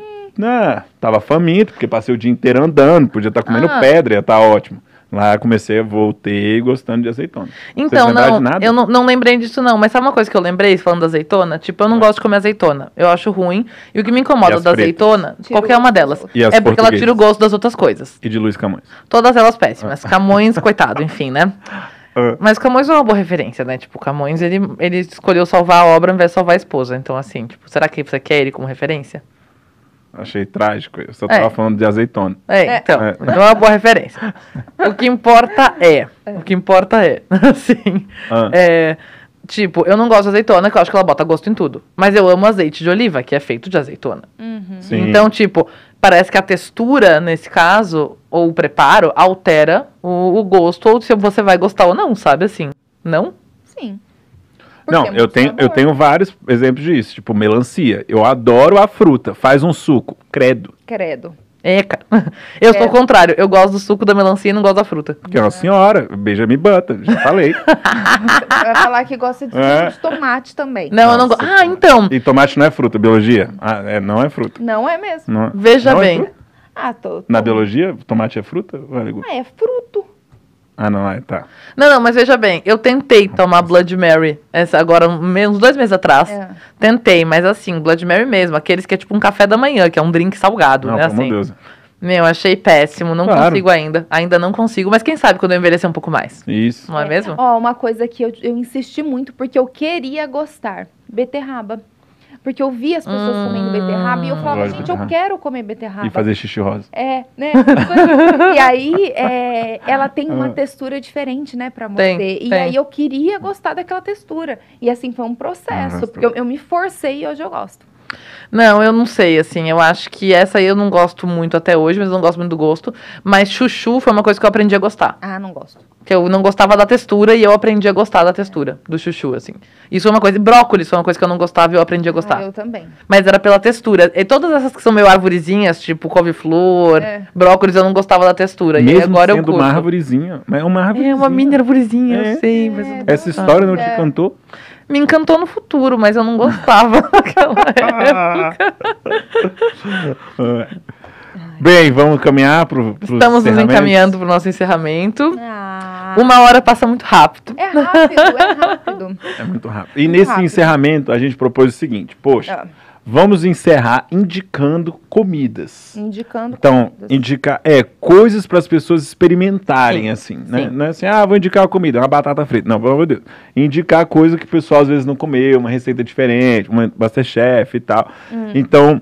Não, tava faminto, porque passei o dia inteiro andando, podia estar comendo Ah. pedra, ia estar ótimo. Lá comecei, voltei gostando de azeitona. Então, Vocês lembraram não, de nada? eu não, não lembrei disso não, mas sabe uma coisa que eu lembrei falando da azeitona? Tipo, eu não gosto de comer azeitona, eu acho ruim, e o que me E incomoda as da pretas? azeitona, Tira qualquer o uma gosto delas, das outras. E as é porque ela portuguesas? tira o gosto das outras coisas. E de Luiz Camões. Todas elas péssimas, Camões, coitado, enfim, né? Ah. Mas Camões não é uma boa referência, né? Tipo, Camões, ele, ele escolheu salvar a obra ao invés de salvar a esposa, então assim, tipo, será que você quer ele como referência? Achei trágico, eu só É. tava falando de azeitona. É, então, É. não é uma boa referência. O que importa é, o que importa é, assim, Ah. é, tipo, eu não gosto de azeitona, que eu acho que ela bota gosto em tudo. Mas eu amo azeite de oliva, que é feito de azeitona. Sim. Então, tipo, parece que a textura, nesse caso, ou o preparo, altera o, o gosto, ou se você vai gostar ou não, sabe assim? Não? Sim. Não, Porque é eu muito tenho, eu sabor. tenho vários exemplos disso, tipo melancia. Eu adoro a fruta, faz um suco, credo. Credo. É, cara. Eu sou É. o contrário, eu gosto do suco da melancia e não gosto da fruta. Porque é uma senhora, Benjamin Button, já falei. Vai falar que gosta de É. suco de tomate também. Não, eu não Nossa, gosto. Ah, então, E tomate não é fruta, biologia? Ah, é, não é fruta. Não é mesmo. Não é- veja não é bem. fruta? Ah, tô. tô- Na biologia, tomate é fruta? Ou é legume? Ah, é fruto. Ah, não, é, tá. Não, não, mas veja bem, eu tentei tomar Blood Mary, essa agora, um- uns dois meses atrás. É. Tentei, mas assim, Blood Mary mesmo, aqueles que é tipo um café da manhã, que é um drink salgado, Não, né? pelo amor Assim. de Deus. Meu, achei péssimo, não Claro. consigo ainda. Ainda não consigo, mas quem sabe quando eu envelhecer um pouco mais. Isso. Não é mesmo? Ó, uma coisa que eu, eu insisti muito porque eu queria gostar. Beterraba. Porque eu via as pessoas Hum, comendo beterraba e eu falava, gosto de gente, eu beterraba. quero comer beterraba. E fazer xixi rosa. É, né? E aí, é, ela tem uma Ah. textura diferente, né, pra Tem, morder. E tem. aí eu queria gostar daquela textura. E assim, foi um processo. Ah, porque eu, eu me forcei e hoje eu gosto. Não, eu não sei, assim, eu acho que essa aí eu não gosto muito até hoje, mas eu não gosto muito do gosto. Mas chuchu foi uma coisa que eu aprendi a gostar. Ah, não gosto. Que eu não gostava da textura e eu aprendi a gostar da textura do chuchu, assim. Isso foi uma coisa. E brócolis foi uma coisa que eu não gostava e eu aprendi a gostar. Ah, eu também. Mas era pela textura. E todas essas que são meio arvorezinhas, tipo couve-flor, É. brócolis, eu não gostava da textura. e Mesmo agora eu sendo curto. uma arvorezinha. Mas é uma arvorezinha. É uma mini arvorezinha, É. eu sei. Mas eu não Essa gostava. história não te É. cantou? Me encantou no futuro, mas eu não gostava naquela época. Ah. Bem, vamos caminhar pro, pro Estamos nos encaminhando para o nosso encerramento. Ah, Uma hora passa muito rápido. é rápido, é rápido. É muito rápido. E nesse rápido. encerramento, a gente propôs o seguinte. Poxa, Ah, vamos encerrar indicando comidas. indicando Então, comidas. indicar, é, coisas para as pessoas experimentarem, Sim, assim, né? sim. Não é assim, ah, vou indicar uma comida, uma batata frita. Não, pelo amor de Deus. Indicar coisa que o pessoal às vezes não comeu, uma receita diferente, uma Masterchef e tal. Hum. Então,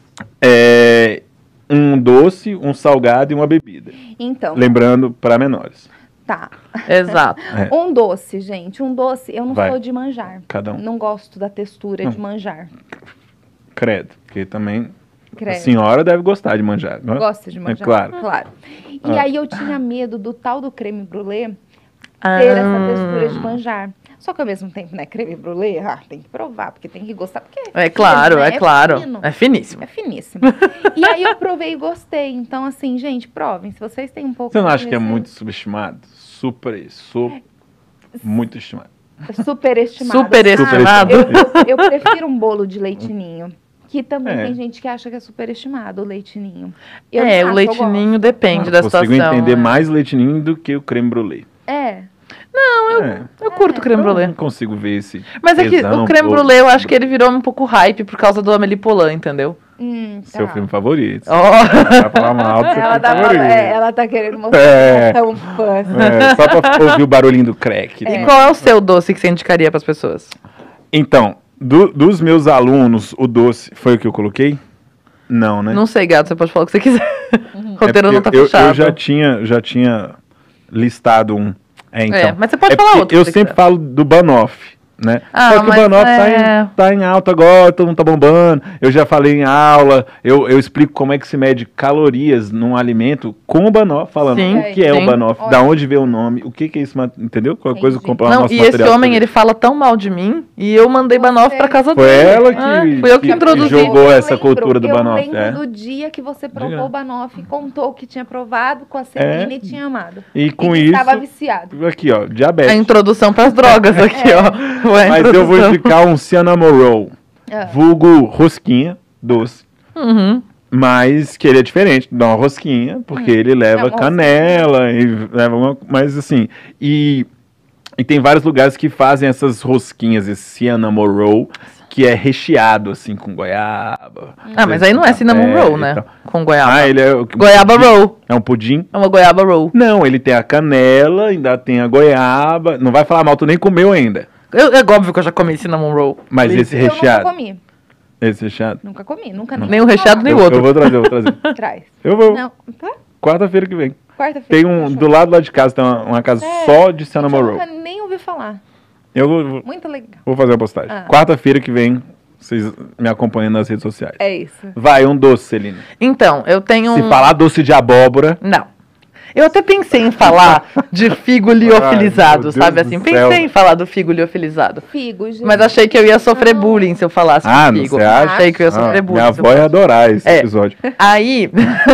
é, um doce, um salgado e uma bebida. Então, Lembrando, para menores. tá. Exato. É, Um doce, gente. Um doce, eu não Vai. sou de manjar. cada um. Não gosto da textura Hum. de manjar. Credo. Porque também a Credo. senhora deve gostar de manjar, não é? Gosta de manjar? claro. Claro. E Ah. aí eu tinha medo do tal do creme brulee Ah, ter essa textura de manjar. Só que ao mesmo tempo, né, creme brulee, ah, tem que provar, porque tem que gostar, porque É fino, claro, né? é claro. fino. É finíssimo. É finíssimo. E aí eu provei e gostei. Então, assim, gente, provem. Se vocês têm um pouco Você não de acha que é receita- muito subestimado? Super, su, muito estimado. Superestimado. Superestimado. Eu, eu, eu prefiro um bolo de leitinho. Que também É. tem gente que acha que é superestimado o leitinho. Eu É, não o acho, eu leitinho depende Eu da consigo situação. entender é. mais leitinho do que o creme brulee. gosto. É. É, Eu curto creme eu brulee. não consigo ver esse Mas é que tesão o creme por- brulee, eu acho que ele virou um pouco hype por causa do Amélie Poulain, entendeu? Hum, Seu tá. filme favorito. Ó, Vai falar mal do seu Ela filme tá, favorito. é, ela tá querendo mostrar É. que ela é um fã. É, só pra ouvir o barulhinho do crack. E qual é o seu doce que você indicaria pras pessoas? Então, do- dos meus alunos, o doce foi o que eu coloquei? Não, né? Não sei, gato, você pode falar o que você quiser. O É roteiro não tá porque eu, fechado. eu já tinha, já tinha listado um. É, então. É, mas você pode É falar porque outro. Eu se você sempre quiser. falo do banoffee. né? Ah, Só que o mas banoffee tá, é- em, tá em alta agora, todo mundo tá bombando. Eu já falei em aula, eu, eu explico como é que se mede calorias num alimento com o banoffee, falando Sim, o que é sim. o banoffee, Olha. da onde veio o nome, o que, que é isso, entendeu? Qualquer coisa, Entendi. comprar o Não, nosso e esse material. homem, ele fala tão mal de mim, e eu mandei banoffee pra casa Foi dele. ela que, Ah, fui eu que que introduzi. jogou Eu essa lembro- cultura do banoffee. Eu lembro é. do dia que você provou Diga. o banoffee, contou que tinha provado com a Celina e tinha amado. E com e que isso, estava viciado. aqui ó, A diabetes. introdução pras drogas aqui, ó. Ué, a Mas eu vou introdução. indicar um cinnamon roll, Ah. vulgo rosquinha doce. Uhum. Mas que ele é diferente da uma rosquinha, porque ele leva É uma canela e leva uma, mas assim, e, e tem vários lugares que fazem essas rosquinhas, esse cinnamon roll, que é recheado assim com goiaba. Ah, mas aí não é cinnamon café roll, e né? tal. Com goiaba. Ah, ele é o- Goiaba pudim. roll. É um pudim? É uma goiaba roll. Não, ele tem a canela, ainda tem a goiaba. Não vai falar mal, tu nem comeu ainda. Eu, é óbvio que eu já comi cinnamon roll. Mas esse Eu nunca recheado. comi. Esse recheado. Nunca comi, nunca nem. Nem o recheado, nem Eu, o outro. eu vou trazer, eu vou trazer. Traz. Eu vou. Não, tá? Quarta-feira que vem. Quarta-feira. Tem um, do lado lá de casa, tem uma, uma casa Sério? só de Gente, cinnamon eu roll. nunca nem ouvi falar. Eu vou, vou- Muito legal. vou fazer uma postagem. Ah. Quarta-feira que vem, vocês me acompanham nas redes sociais. É isso. Vai, um doce, Celina. Então, eu tenho Se um... falar doce de abóbora, Não. Eu até pensei em falar de figo liofilizado, Ai, meu sabe Deus assim? do Pensei céu. em falar do figo liofilizado. Figo, gente. Mas achei que eu ia sofrer Não. bullying se eu falasse Ah, de não, figo. você acha? Achei que eu ia Ah, sofrer bullying. minha se eu avó ia adorar esse É. episódio. Aí,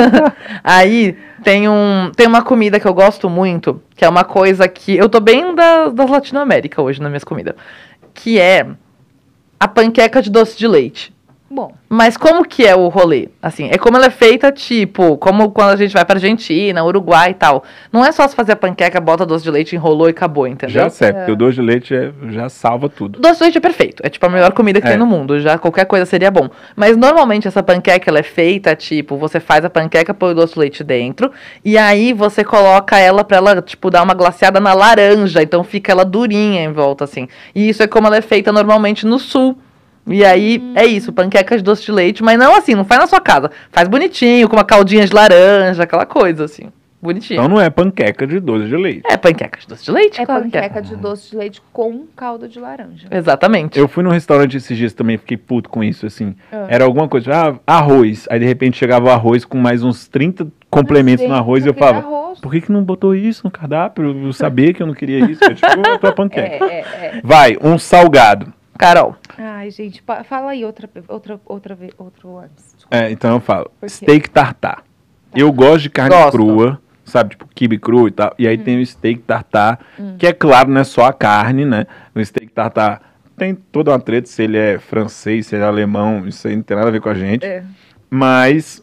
aí tem, um, tem uma comida que eu gosto muito, que é uma coisa que... Eu tô bem da, das Latinoamérica hoje nas minhas comidas. Que é a panqueca de doce de leite. Bom, Mas como que é o rolê? Assim, é como ela é feita, tipo, como quando a gente vai pra Argentina, Uruguai e tal. Não é só se fazer a panqueca, bota doce de leite, enrolou e acabou, entendeu? Já serve, porque o doce de leite é- já salva tudo. Doce de leite é perfeito. É tipo a melhor comida que É. tem no mundo. Já qualquer coisa seria bom. Mas normalmente essa panqueca ela é feita, tipo, você faz a panqueca, põe o doce de leite dentro. E aí você coloca ela pra ela, tipo, dar uma glaciada na laranja. Então fica ela durinha em volta, assim. E isso é como ela é feita normalmente no sul. E aí, é isso, panqueca de doce de leite. Mas não assim, não faz na sua casa. Faz bonitinho, com uma caldinha de laranja, aquela coisa, assim. Bonitinho. Então não é panqueca de doce de leite. É panqueca de doce de leite? é claro que panqueca de doce de leite com caldo de laranja. Exatamente. Eu fui num restaurante esses dias também, fiquei puto com isso, assim. Ah. Era alguma coisa, ah, arroz. Aí de repente chegava o arroz com mais uns trinta complementos Gente, no arroz e eu aquele falava, arroz. por que, que não botou isso no cardápio? Eu sabia que eu não queria isso. É tipo a tua É, panqueca. é, é. Vai, um salgado. Carol. Ai, gente, pa- fala aí outra, outra, outra, ve- outro antes. Desculpa. É, então eu falo, Por quê? steak tartar. Eu gosto de carne Gosto. crua, sabe, tipo quibe cru e tal. E Hum. aí tem o steak tartar, que é claro, não é só a carne, né? O steak tartar tem toda uma treta, se ele é francês, se ele é alemão, isso aí não tem nada a ver com a gente. É. Mas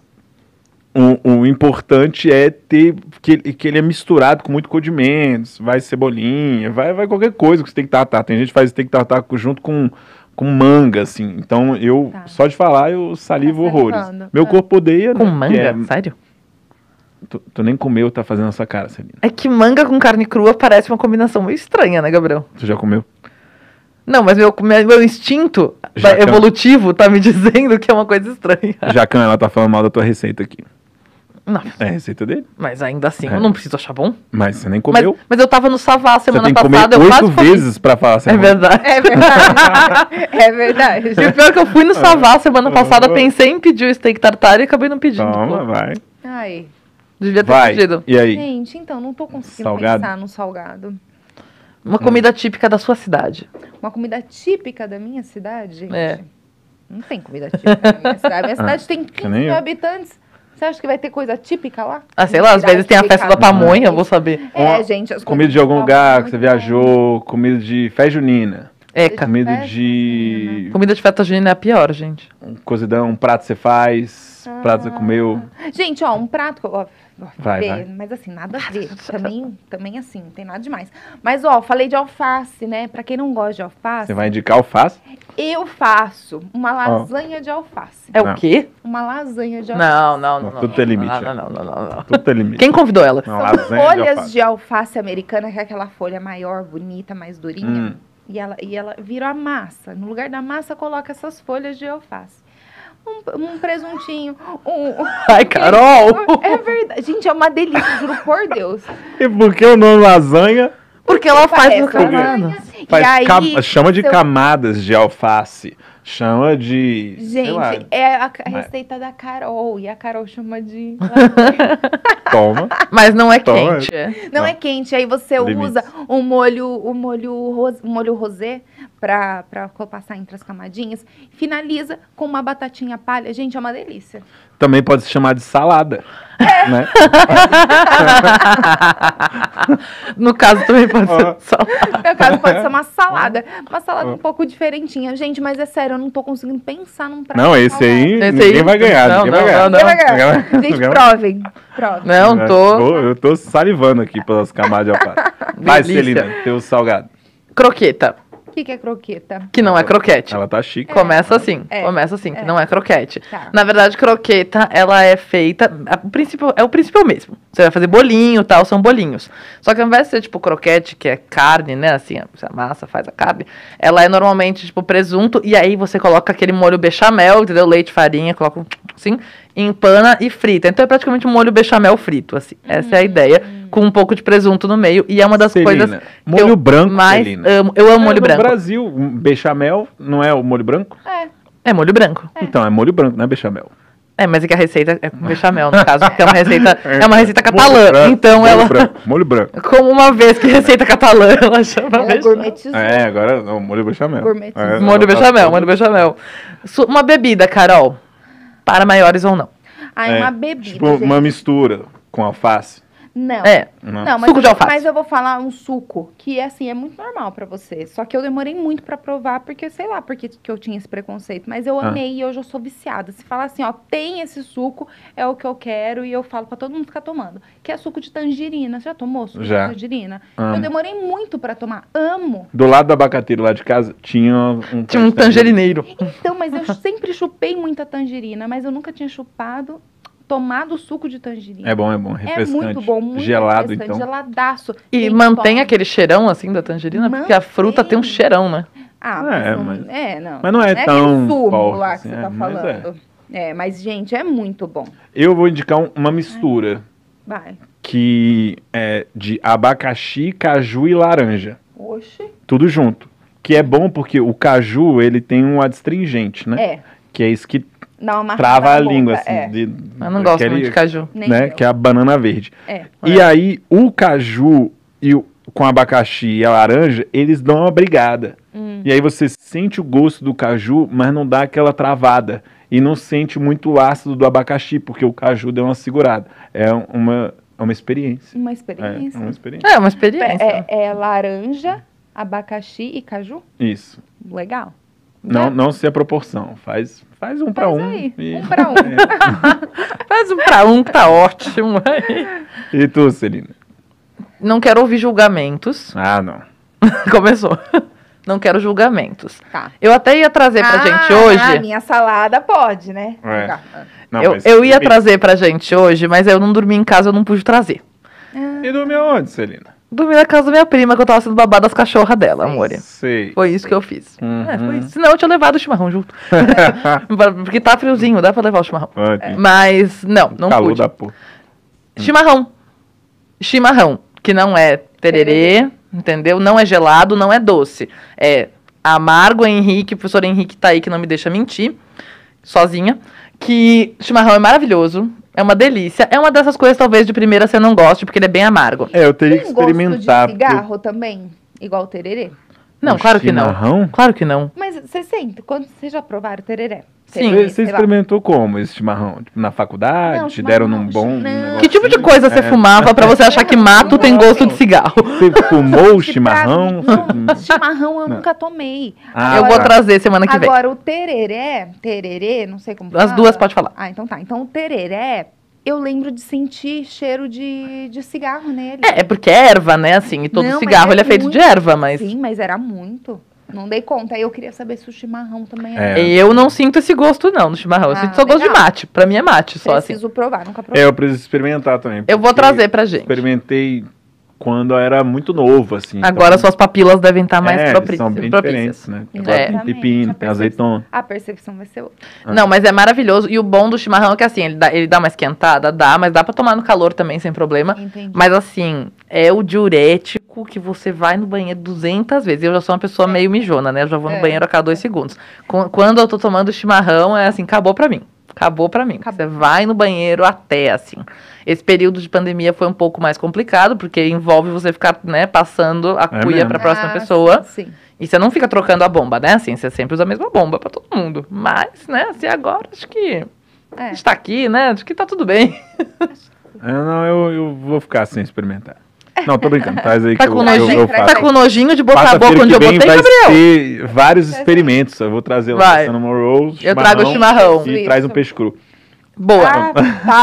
o, o importante é ter que, ele- que ele é misturado com muito condimentos, vai cebolinha, vai, vai qualquer coisa com steak tartar. Tem gente que faz steak tartar com- junto com, com manga, assim. Então eu, Tá. só de falar, eu salivo Tá horrores. salivando. Meu Ah. corpo odeia, Com né? manga? que é- Sério? tu, tu nem comeu, tá fazendo essa cara, Celina. É que manga com carne crua parece uma combinação meio estranha, né, Gabriel? Tu já comeu? Não, mas meu, meu meu instinto Já que- evolutivo tá me dizendo que é uma coisa estranha. Jacan, ela tá falando mal da tua receita aqui. Não, É a receita dele? mas ainda assim, É. eu não preciso achar bom. Mas você nem Mas, comeu. mas eu tava no Savá Você semana tem que comer passada, eu quase oito comi. vezes pra falar assim. É verdade. É verdade. é verdade. E o pior é que eu fui no Savá semana passada, pensei em pedir o steak tartar e acabei não pedindo. Toma, pô. vai. Ai, Devia ter Vai. pedido. E aí? gente, então, não tô conseguindo Salgado? pensar no salgado. Uma comida típica da sua cidade. Uma comida típica da minha cidade, gente? É. Não tem comida típica da minha cidade. Minha cidade tem nem quinze mil eu. habitantes. Você acha que vai ter coisa típica lá? Ah, sei lá, às vezes tem a festa da pamonha, eu vou saber. É, Uma gente. as Comida coisas de algum são lugar muito que você bom. viajou, comida de festa junina, Eca. comida Festa de Comida de festa junina é a pior, gente. um cozidão, um prato que você faz, prato que você comeu. Gente, ó, um prato que eu... Ó, ó, Vai, ver, vai. Mas assim, nada a ver. Também, também assim, não tem nada demais. Mas, ó, falei de alface, né? Pra quem não gosta de alface, Você vai indicar alface? eu faço uma lasanha de alface. É Não. o quê? Uma lasanha de alface. Não, não, não. Não, não, tudo tem limite, Não, é. não, não, não, não. Tudo tem limite. Quem convidou ela? Não, São lasanha de folhas alface. de alface americana, que é aquela folha maior, bonita, mais durinha. Hum. E, ela, e ela vira a massa. No lugar da massa, coloca essas folhas de alface. Um, um presuntinho. Um, Ai, Carol! É verdade. Gente, é uma delícia, juro por Deus. E por que o nome lasanha? Porque ela faz Parece no caralho. lasanha. Faz e aí, cam- chama de seu- camadas de alface. Chama de. sei lá, Gente, é a, a Mas- receita da Carol. E a Carol chama de. toma. Mas não é Toma. quente. é. Não, Não. é quente. Aí você Limites. usa o molho, o molho, ros, o molho rosé pra, pra passar entre as camadinhas. Finaliza com uma batatinha palha. Gente, é uma delícia. Também pode se chamar de salada. É. Né? No caso também pode ser Ó. só. No meu caso, pode ser uma salada. Uma salada um pouco diferentinha. Gente, mas é sério, eu não tô conseguindo pensar num prato. Não, esse aí Esse ninguém aí- vai ganhar. não, ninguém não, vai ganhar. não, Ninguém vai ganhar. Ninguém vai- Gente, ninguém vai- provem. Provem. Não, É, tô. tô- Eu tô salivando aqui pelas camadas de alface. Vai, Delícia. Celina, teu salgado. Croqueta, O que, que é croqueta? que não é croquete. Ela tá chique. Começa assim, É. começa assim, que É. não é croquete. Tá. Na verdade, croqueta, ela é feita, a- o princípio, é o princípio é o mesmo. Você vai fazer bolinho e tal, são bolinhos. Só que ao invés de ser tipo croquete, que é carne, né, assim, você amassa, faz a carne, ela é normalmente tipo presunto, e aí você coloca aquele molho bechamel, entendeu? Leite, farinha, coloca um, assim, empana e frita. Então é praticamente um molho bechamel frito, assim. Essa é a ideia, com um pouco de presunto no meio, e é uma das Celina, coisas molho que eu branco, mais Celina. amo. Eu amo É, molho no branco. Brasil, um bechamel não é o molho branco? É. É molho branco. Então, é molho branco, não é bechamel. É, mas é que a receita é com bechamel, no caso, porque é uma receita, é uma receita Molho catalã. branco, Então molho ela, Branco, molho branco. como uma vez que receita catalã, ela chama Ela bechamel. gourmetizou. É, agora não, molho bechamel. Gourmetizou. É, Molho ela tá bechamel, toda- molho bechamel. Su- Uma bebida, Carol, para maiores ou não? Ah, é uma bebida. Tipo, gente. uma mistura com alface. Não. É, Não. Não, mas, Suco de eu, alface. mas eu vou falar um suco que, assim, é muito normal pra você. Só que eu demorei muito pra provar, porque, sei lá, porque que eu tinha esse preconceito. Mas eu Ah. amei e hoje eu sou viciada. Se falar assim, ó, tem esse suco, é o que eu quero, e eu falo pra todo mundo ficar tomando. Que é suco de tangerina. Você já tomou suco Já. de tangerina? Amo. Eu demorei muito pra tomar. Amo. Do lado do abacateiro lá de casa, tinha um... tinha um tangerineiro. Então, mas eu sempre chupei muita tangerina, mas eu nunca tinha chupado, tomado suco de tangerina. É bom, é bom, É refrescante. muito bom, muito Gelado, refrescante, então. geladaço. E Gente, mantém toma. aquele cheirão, assim, da tangerina, porque a fruta tem um Mantém. cheirão, né? Ah, É, mas, mas- não- é, não. mas não é aquele tão sumo forte, lá que assim, você é, tá mas falando. É. mas, gente, é muito bom. Eu vou indicar um- uma mistura Vai. que é de abacaxi, caju e laranja. Oxe. Tudo junto. Que é bom porque o caju, ele tem um adstringente, né? É. Que é isso que Dá uma trava marcada a na língua, boca, assim. É. de- Eu não gosto daquele- muito de caju. Nem né? eu. Que é a banana verde. É. E aí, o caju e o, com abacaxi e a laranja, eles dão uma brigada. Hum. E aí você sente o gosto do caju, mas não dá aquela travada. E não sente muito o ácido do abacaxi, porque o caju deu uma segurada. É uma, é uma experiência. Uma É, experiência. é uma experiência. É uma experiência. É, é- é laranja, abacaxi e caju? Isso. Legal. Não, Né? não sei a proporção. Faz, faz um pra Faz um. aí, E, um pra um. Faz um pra um que tá ótimo. e tu, Celina? Não quero ouvir julgamentos. Ah, não. Começou. Não quero julgamentos. Tá. Eu até ia trazer pra Ah, gente hoje. A minha salada pode, né? É. Tá. Não, Eu, mas- eu ia trazer pra gente hoje, mas eu não dormi em casa, eu não pude trazer. E dormiu onde, Celina? Dormi na casa da minha prima, que eu tava sendo babada das cachorras dela, amor. Sei. Foi isso que eu fiz. Uhum. É, foi isso. Senão eu tinha levado o chimarrão junto. Porque tá friozinho, dá pra levar o chimarrão. Ótimo. Mas, não, não Calor pude. da porra. Chimarrão. Chimarrão, que não é tererê, entendeu? Não é gelado, não é doce. É amargo, Henrique, o professor Henrique tá aí que não me deixa mentir, sozinha. Que chimarrão é maravilhoso, é uma delícia. É uma dessas coisas, talvez, de primeira você não goste, porque ele é bem amargo. É, eu teria que Tem gosto experimentar. de porque- cigarro também? Igual o tererê? Não, Um claro que não. chimarrão? Claro que não. Mas você sente, quando vocês já provaram tereré? Sim. Tererê, Você, você sei lá. experimentou como esse chimarrão? Tipo, na faculdade? Não, te deram num chimarrão, bom. não. negocinho? Que tipo de coisa você É. fumava pra você achar que mato tem gosto de cigarro? Você fumou o Se pra chimarrão? mim- Não, chimarrão eu Não. nunca tomei. Ah, Eu vou tá. trazer semana que vem. Agora, o tereré, tererê, não sei como As fala. duas pode falar. Ah, então tá. Então, o tereré, eu lembro de sentir cheiro de, de cigarro nele. É, é porque é erva, né? Assim, e todo Não, mas cigarro é ele é feito muito- de erva, mas Sim, mas era muito. Não dei conta. Aí eu queria saber se o chimarrão também É. era. eu não sinto esse gosto, não, no chimarrão. Eu Ah, sinto só gosto de legal. mate. Pra mim é mate, só assim. Preciso provar, nunca provei. É, eu preciso experimentar também. Eu vou porque trazer pra gente. Experimentei quando eu era muito novo, assim. Agora então, suas papilas devem estar mais é, propícias. são bem propícias. diferentes, né? É. Agora tem Exatamente. pepino, A tem percepção- azeitona. A percepção vai ser outra. Não, mas é maravilhoso. E o bom do chimarrão é que assim, ele dá, ele dá uma esquentada, dá, mas dá pra tomar no calor também, sem problema. Entendi. Mas assim, é o diurético que você vai no banheiro duzentas vezes. Eu já sou uma pessoa meio mijona, né? Eu já vou no É. banheiro a cada dois segundos. Qu- Quando eu tô tomando chimarrão, é assim, acabou pra mim. Acabou pra mim. Acabou. Você vai no banheiro até, assim. Esse período de pandemia foi um pouco mais complicado, porque envolve você ficar, né, passando a É cuia mesmo. pra próxima Ah, pessoa. Sim, sim. E você não fica trocando a bomba, né? Assim, você sempre usa a mesma bomba pra todo mundo. Mas, né, assim, agora acho que a É. gente tá aqui, né? Acho que tá tudo bem. É, não, eu, eu vou ficar sem experimentar. Não, tô brincando. Traz aí Tá que eu, com eu, nojinho, eu traz faço. tá com nojinho de botar a boca Quarta-feira onde eu que vem botei, vai Gabriel? ter vários experimentos. Eu vou trazer lá Vai. Cinnamon Rolls, Eu trago o chimarrão. e Isso. traz um peixe cru. Boa. Ah,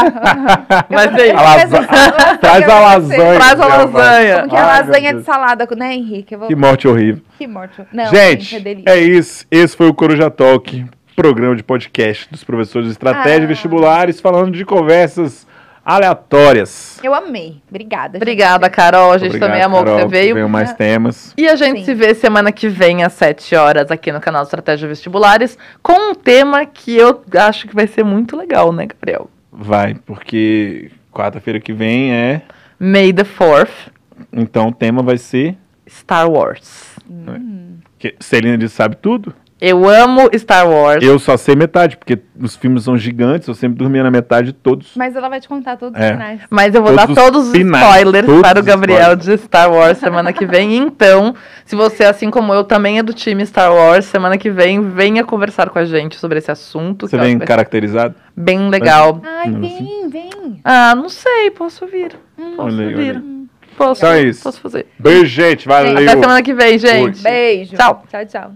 tá. Mas é isso. A lasa- Traz a lasanha. Traz a já vai. lasanha. Como que é a Ai, meu lasanha de Deus. salada, né, Henrique? Eu vou... Que morte horrível. Que morte. Não, Gente, é delícia. é isso. Esse foi o Coruja Talk, programa de podcast dos professores de estratégia Ah. vestibulares, falando de conversas aleatórias. Eu amei. Obrigada, gente. Obrigada, Carol. A gente Obrigado, também amou Carol, que você veio. Veio mais temas. E a gente Sim. se vê semana que vem, às sete horas, aqui no canal Estratégia Vestibulares, com um tema que eu acho que vai ser muito legal, né, Gabriel? Vai, porque quarta-feira que vem é... May the fourth, Então o tema vai ser... Star Wars. Que Celina diz sabe tudo. Eu amo Star Wars. Eu só sei metade, porque os filmes são gigantes, eu sempre dormia na metade de todos. Mas ela vai te contar todos os É. finais. Mas eu vou Todos dar os todos os finais, spoilers todos para o os Gabriel spoilers. de Star Wars semana que vem. Então, se você, assim como eu, também é do time Star Wars, semana que vem, venha conversar com a gente sobre esse assunto. Você que eu vem acho que vai caracterizado? ser bem legal. Ai, Não, vem, vem. Ah, não sei, posso vir. Posso Olha aí, vir. olha Posso, Então é isso. posso fazer. Beijo, gente. Valeu. Até semana que vem, gente. Beijo. Tchau. Tchau, tchau.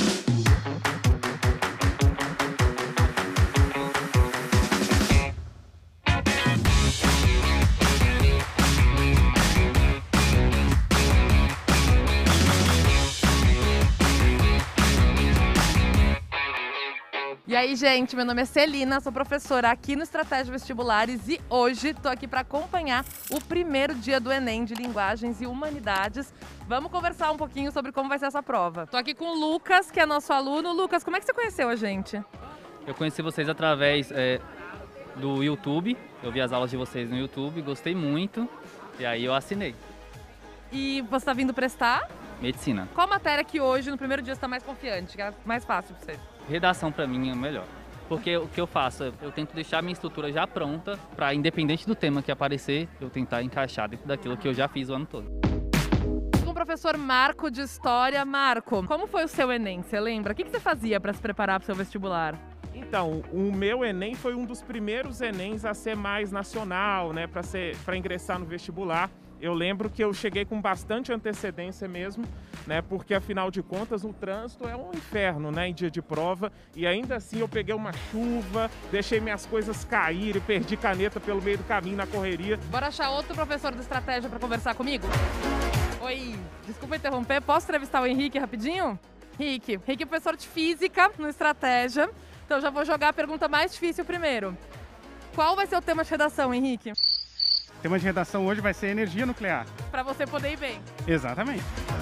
E aí, gente, meu nome é Celina, sou professora aqui no Estratégia Vestibulares e hoje tô aqui para acompanhar o primeiro dia do Enem de Linguagens e Humanidades. Vamos conversar um pouquinho sobre como vai ser essa prova. Tô aqui com o Lucas, que é nosso aluno. Lucas, como é que você conheceu a gente? Eu conheci vocês através é, do YouTube, eu vi as aulas de vocês no YouTube, gostei muito, e aí eu assinei. E você tá vindo prestar? Medicina. Qual matéria que hoje, no primeiro dia, você tá mais confiante, que é mais fácil pra você? Redação pra mim é melhor, porque o que eu faço, eu tento deixar minha estrutura já pronta, pra independente do tema que aparecer, eu tentar encaixar dentro daquilo que eu já fiz o ano todo. Com o professor Marco de História. Marco, como foi o seu Enem? Você lembra? O que que você fazia para se preparar para o seu vestibular? Então, o meu Enem foi um dos primeiros Enems a ser mais nacional, né, para ser, para ingressar no vestibular. Eu lembro que eu cheguei com bastante antecedência mesmo, né, porque afinal de contas o trânsito é um inferno, né, em dia de prova, e ainda assim eu peguei uma chuva, deixei minhas coisas caírem, perdi caneta pelo meio do caminho na correria. Bora achar outro professor de estratégia para conversar comigo? Oi, desculpa interromper, posso entrevistar o Henrique rapidinho? Henrique, Henrique é professor de física no Estratégia, então já vou jogar a pergunta mais difícil primeiro. Qual vai ser o tema de redação, Henrique? O tema de redação hoje vai ser energia nuclear. Para você poder ir bem. Exatamente.